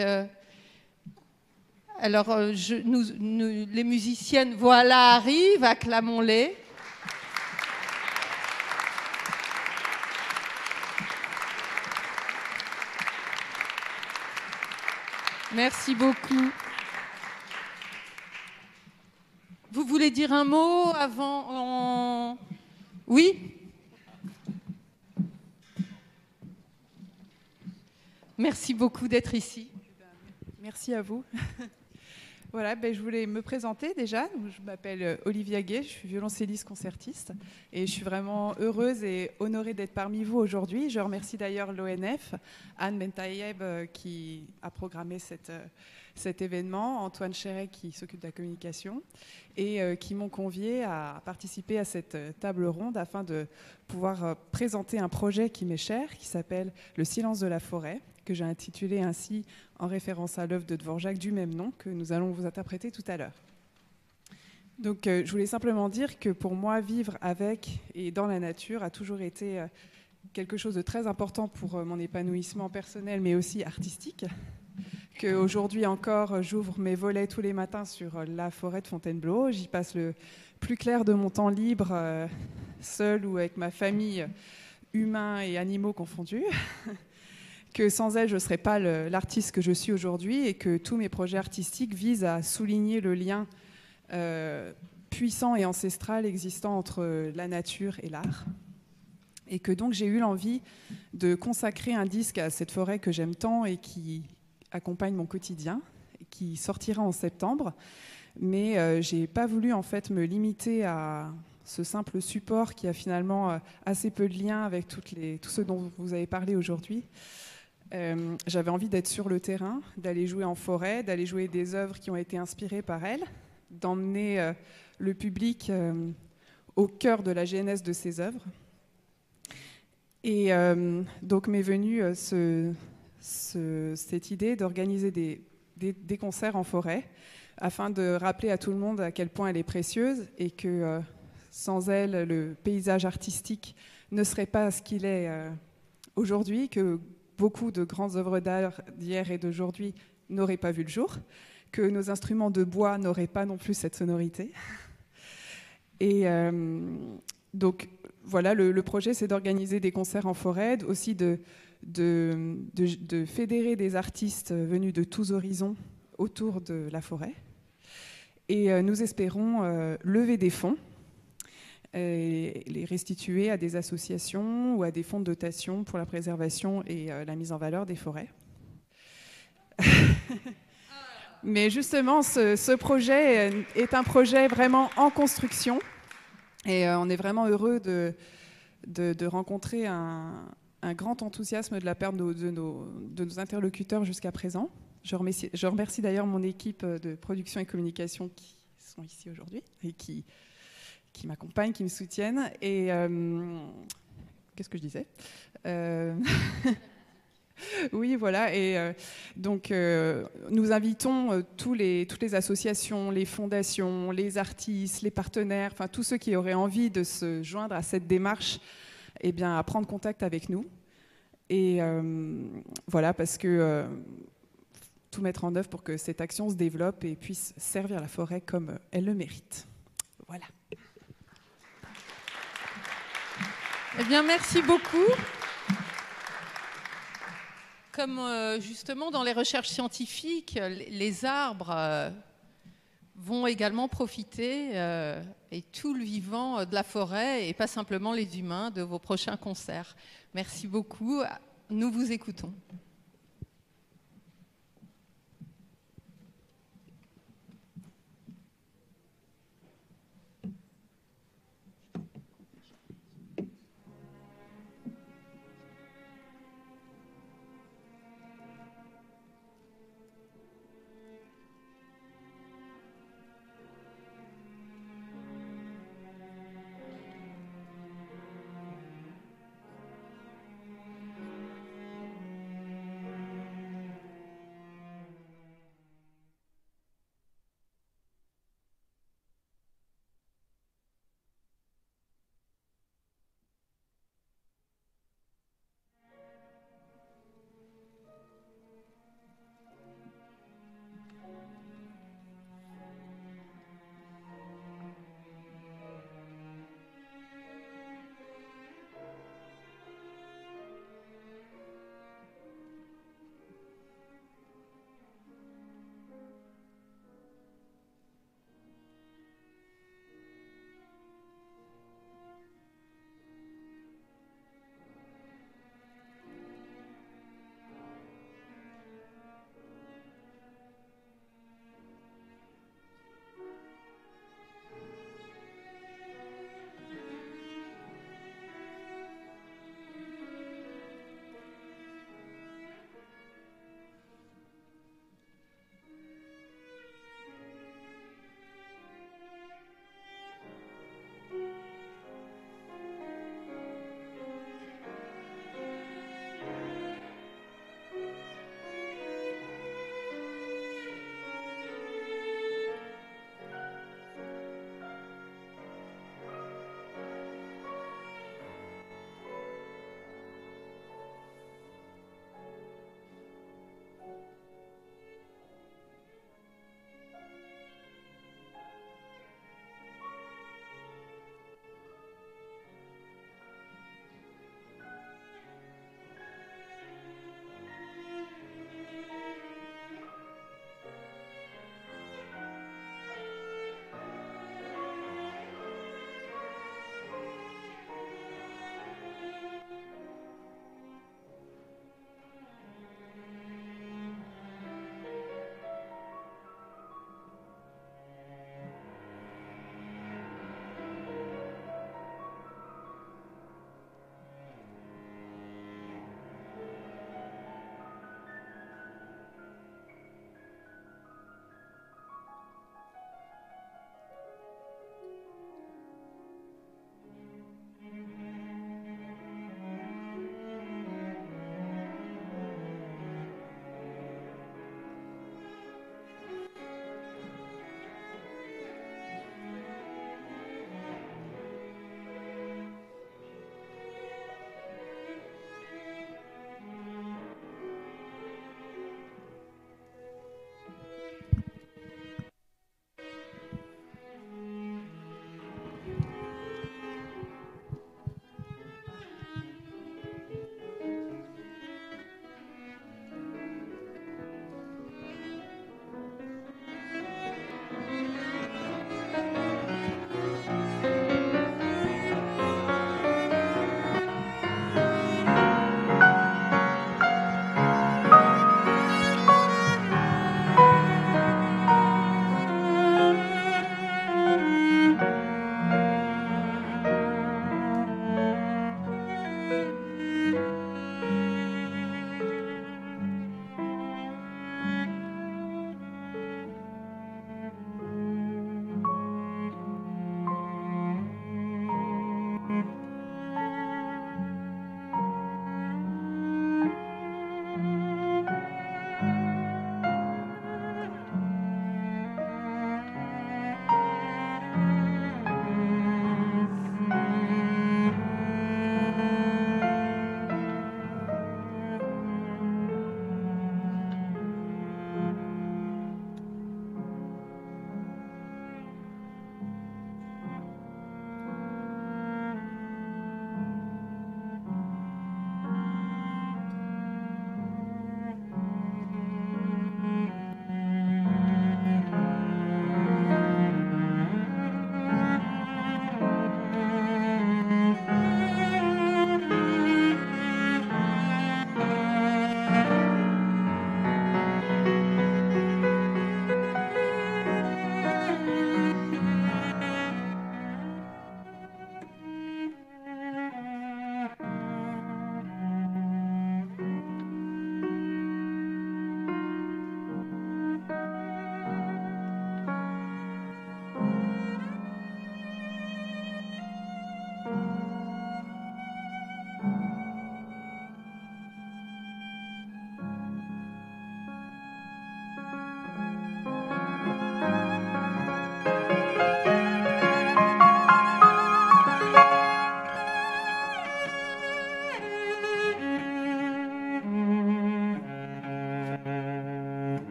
les musiciennes, voilà, arrivent, acclamons-les. Merci beaucoup. Vous voulez dire un mot avant Oui ? Merci beaucoup d'être ici. Merci à vous. Voilà, je voulais me présenter déjà. Je m'appelle Olivia Gay, je suis violoncelliste concertiste et je suis vraiment heureuse et honorée d'être parmi vous aujourd'hui. Je remercie d'ailleurs l'ONF, Anne Bentayeb qui a programmé cet événement, Antoine Chéret qui s'occupe de la communication et qui m'ont conviée à participer à cette table ronde afin de pouvoir présenter un projet qui m'est cher, qui s'appelle Le silence de la forêt, que j'ai intitulé ainsi en référence à l'œuvre de Dvorak du même nom que nous allons vous interpréter tout à l'heure. Donc je voulais simplement dire que pour moi, vivre avec et dans la nature a toujours été quelque chose de très important pour mon épanouissement personnel mais aussi artistique. Qu'aujourd'hui encore, j'ouvre mes volets tous les matins sur la forêt de Fontainebleau. J'y passe le plus clair de mon temps libre, seul ou avec ma famille, humains et animaux confondus. Que sans elle, je ne serais pas l'artiste que je suis aujourd'hui et que tous mes projets artistiques visent à souligner le lien puissant et ancestral existant entre la nature et l'art. Et que donc j'ai eu l'envie de consacrer un disque à cette forêt que j'aime tant et qui accompagne mon quotidien, qui sortira en septembre. Mais je n'ai pas voulu en fait me limiter à ce simple support qui a finalement assez peu de lien avec tout ce dont vous avez parlé aujourd'hui. J'avais envie d'être sur le terrain, d'aller jouer en forêt, d'aller jouer des œuvres qui ont été inspirées par elle, d'emmener le public au cœur de la genèse de ces œuvres. Et donc m'est venue cette idée d'organiser des concerts en forêt afin de rappeler à tout le monde à quel point elle est précieuse et que sans elle, le paysage artistique ne serait pas ce qu'il est aujourd'hui, que beaucoup de grandes œuvres d'art d'hier et d'aujourd'hui n'auraient pas vu le jour, que nos instruments de bois n'auraient pas non plus cette sonorité. Et donc voilà, le projet, c'est d'organiser des concerts en forêt, aussi de fédérer des artistes venus de tous horizons autour de la forêt. Et nous espérons lever des fonds et les restituer à des associations ou à des fonds de dotation pour la préservation et la mise en valeur des forêts. Mais justement, ce projet est un projet vraiment en construction et on est vraiment heureux de rencontrer un grand enthousiasme de la part de nos interlocuteurs jusqu'à présent. Je remercie d'ailleurs mon équipe de production et communication qui sont ici aujourd'hui et qui m'accompagnent, qui me soutiennent. Et qu'est-ce que je disais Oui, voilà. Et donc, nous invitons toutes les associations, les fondations, les artistes, les partenaires, enfin tous ceux qui auraient envie de se joindre à cette démarche, eh bien, à prendre contact avec nous. Et voilà, parce que tout mettre en œuvre pour que cette action se développe et puisse servir la forêt comme elle le mérite. Voilà. Eh bien, merci beaucoup. Comme justement dans les recherches scientifiques, les arbres vont également profiter, et tout le vivant de la forêt, et pas simplement les humains, de vos prochains concerts. Merci beaucoup. Nous vous écoutons.